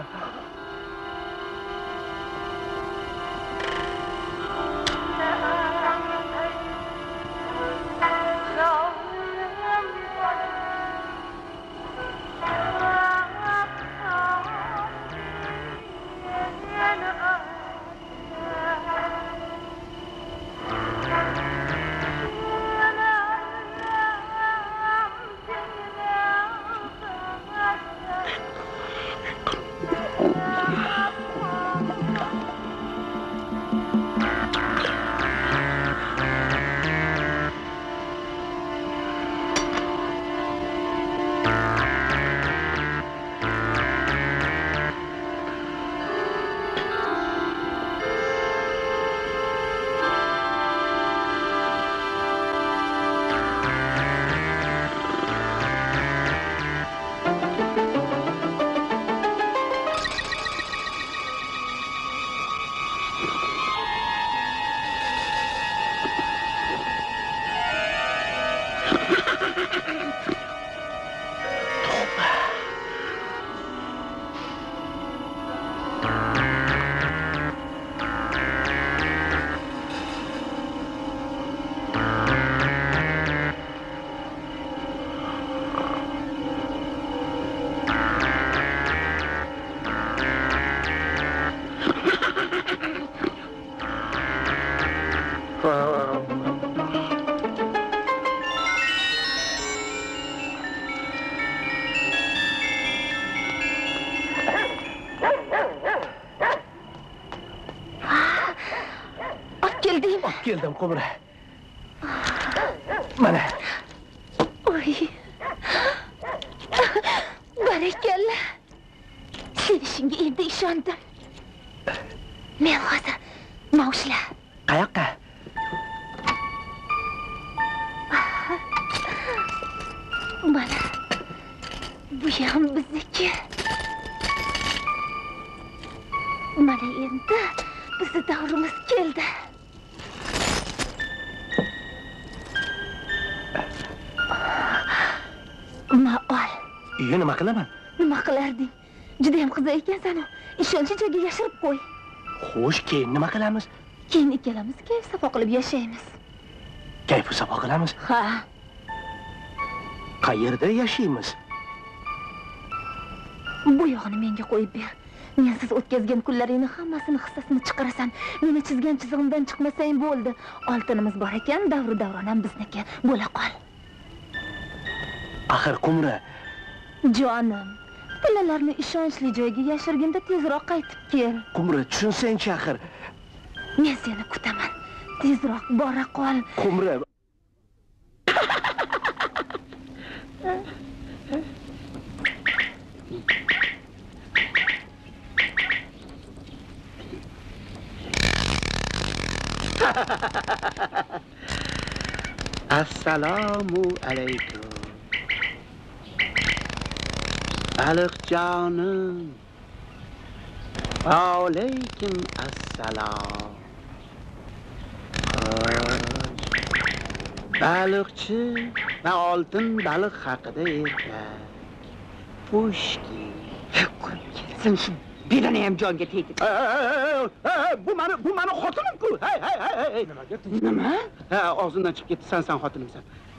Keldim Qumra. Mana. Oy. Barakalla. Sevishingga endi ishondim. Men hozir mavshla. Qayoqqa? Mana. Bu ham bizniki. Mana endi bizni davrimiz keldi. Ma'ol. Uyga nima qilaman? Nima qilarding? Juda ham qiziq ekansan-ku. Ishonchi joyga yashirib qo'y. Xo'sh, keyin nima qilamiz? Keyin ikkalamiz kayf safo qilib yashaymiz. Kayf safo qilamiz? Ha. Qayerda yashaymiz? Bu yog'ini menga qo'yib ber. Men siz o'tkazgan kunlaringni hammasini hissasini chiqarasan. Meni chizgan chizig'imdan chiqmasang bo'ldi. Oltinimiz bor ekan, davr-davron ham bizniki. Bo'la qol. Axir Qumra. Jonim, pillalarni ishonchli joyga yashirganda tezroq qaytib kel. Qumra, tushunsang-chi axir. Men seni kutaman. Tezroq bora qol. Qumra. Assalomu alaykum. Baliqjonim. Alaykum assalom. Baliqchi va oltin baliq haqida erkak. Pushki. Sen shu belani ham jonga tegdi. Bu mani xotinim-ku. Hey. Nima? Ha, og'zimdan chiqib ketdi. Sen xotinimsan.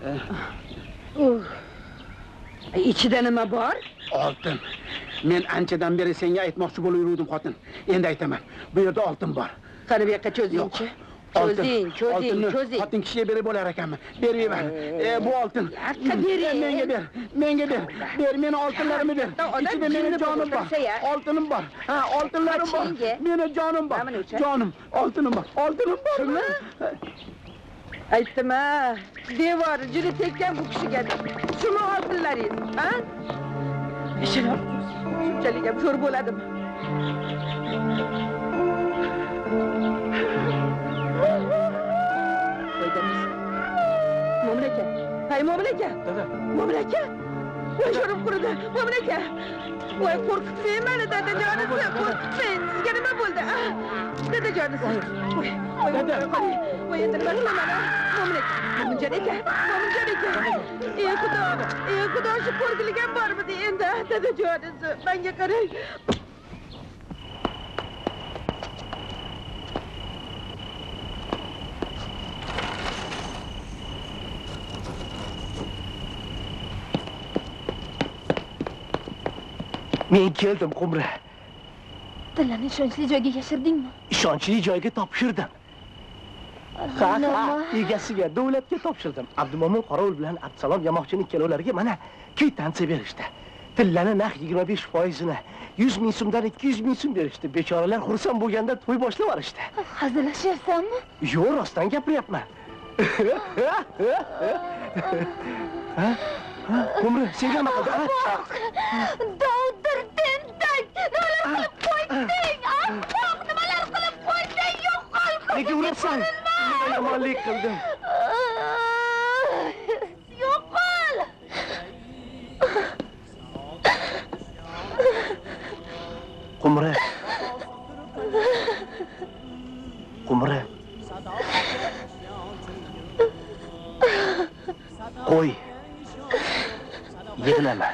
Ichida nima bor? Oltin. Men anchadan beri senga aytmoqchi bo'lib yurdim xotin. Endi aytaman. Bu yerda oltin bor. Qani bu yoqqa cho'zing-chi. Cho'zing. Xotin kishiga berib bo'lar ekanmi? Bermayman. Bu oltin. Haqqa bering. Menga ber. Ber meni oltinlarimni ber. Ichida meni jonim bor. Oltinim bor. Ha, oltinlarim bor. Meni jonim bor. Jonim, oltinim bor. Shumi? Aytdim-a, devori juda tekkan bu kishiga. Shumi oltinlaringiz, ha? Ishonib, shunchalik ham sho'r bo'ladimi? Mo'min aka. Hay Mo'min aka. Mo'min aka. Voy sho'rim quridi. Mo'min aka. Voy qo'rqitmang meni dadajonisi. Qo'rqitmang. Sizga nima bo'ldi? Dadajonisi. Voy voy endi nima qilaman? Mo'min aka. Mo'minjon aka. Mo'minjon aka. Ey Xudo, shu ko'rgiligim bormidi endi dadajonisi. Menga qarang. Men keldim, Qumri. Tillani ishonchli joyga yashirdingmi? Ishonchli joyga topshirdim. Ha, egasiga, davlatga topshirdim. Abdumo'min Qorovul bilan Abdusalom yamoqchining ikkalovlariga mana kvitansiya berishdi. Tillani naq 25%ni 100 ming so'mdan 200 ming so'm berishdi. Bechoralar xursand bo'lganda to'y boshlab yuborishdi. Hazillashyapsanmi? Yo'q, rostdan gapiryapman. Ha? Qumri, senga nima qildi? Dovdir tentak! Nimalar qilib qo'yding? Ahmoq, nimalar qilib qo'yding? Yo'qol! Nega urasan? Nima yomonlik qildim? Yo'qol! Qumri. Qumri. Qo'y. Yig'lama.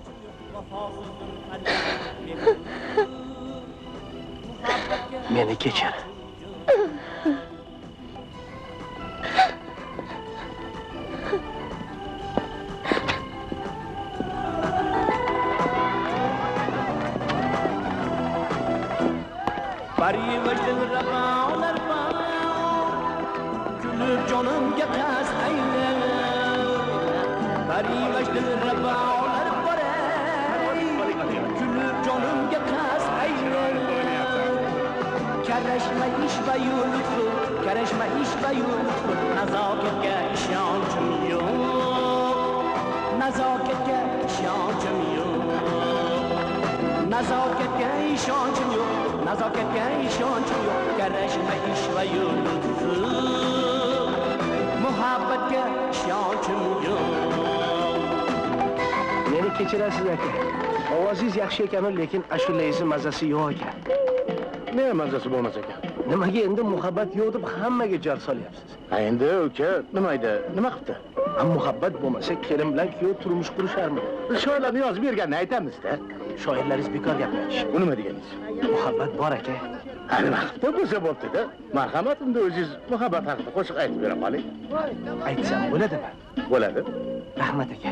Meni kechir. Farivashdim rabolar bor, kulib jonimga qasd aylar. Farivashdim rabolar bor, kulib jonimga qasd aylar. Karashma ish va yo'l qil, karashma ish va yo'l qil. Nazokatga ishonchim yo'q, nazokatga ishonchim yo'q, nazokatga ishonchim yo'q. Nazokatga ishonchim yo'q, karashma ish va yo'l qil. Muhabbatga ishonchim yo'q. Meni kechirasiz aka. Ovozingiz yaxshi ekan, lekin ashulangizni mazasi yo'q ekan. Nima mazasi bo'lmas ekan? Nimaga endi muhabbat yo'q deb hammaga jar solyapsiz? Ha endi uka, nima edi? Nima qildi? Muhabbat bo'lmasa, kelin bilan kuyov turmush qurisharmi? Shoirlarni yozib berganini aytamiz-da. Shoirlaringiz bekor gap aytish. Bu nima deganingiz? Muhabbat bor aka. Ha nima qildi bo'lsa bo'pti-da. Marhamat, unda o'zingiz muhabbat haqida qo'shiq aytib bera qoling. Aytsam bo'ladimi? Bo'ladi. Rahmat aka.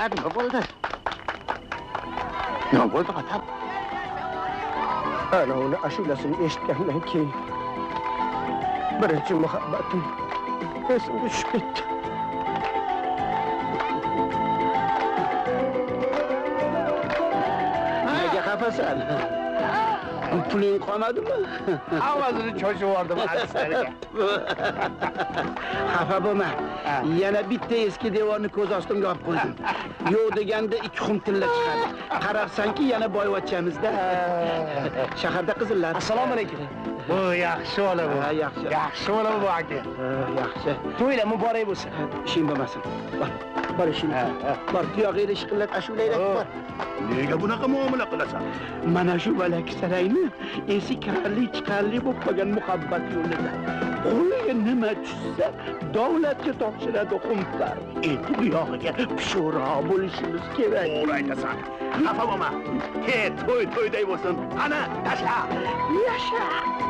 nima bo'ldi? Nima bo'ldi, otam? Ana uni ashulasini eshitgandan keyin birinchi muhabbatim esimga tushib ketdi. Nega xafasan? Puling qolmadimi? Avazini cho'chib yubordim aksariga. Xafa bo'lma. Yana bitta eski devorni ko'z ostimga olib qo'ydim. Yo'q deganda 2 xum tilla chiqadi. Qarabsanki yana boyvachchamizda. Shaharda qizillar. Assalomu alaykum. Bu yaxshi bola bu. Yaxshi. Yaxshi bola bu aka. Yaxshi. To'ylar muborak bo'lsin. Ishing bo'lmasin. Bor ishing. Bor tuyog'ingni shiqillat ashulaylar bor. Nega bunaqa muomala qilasan? Mana shu balakisarayni esi kirarli chiqarli bo'lib qolgan muhabbat yo'lida qo'liga nima tushsa davlatga topshiradi xumplar. Endi bu yog'iga pishuvroq bo'lishimiz kerak. To'g'ri aytasan. Xafa bo'lma. To'yday bo'lsin. Qani, tasha. Yasha.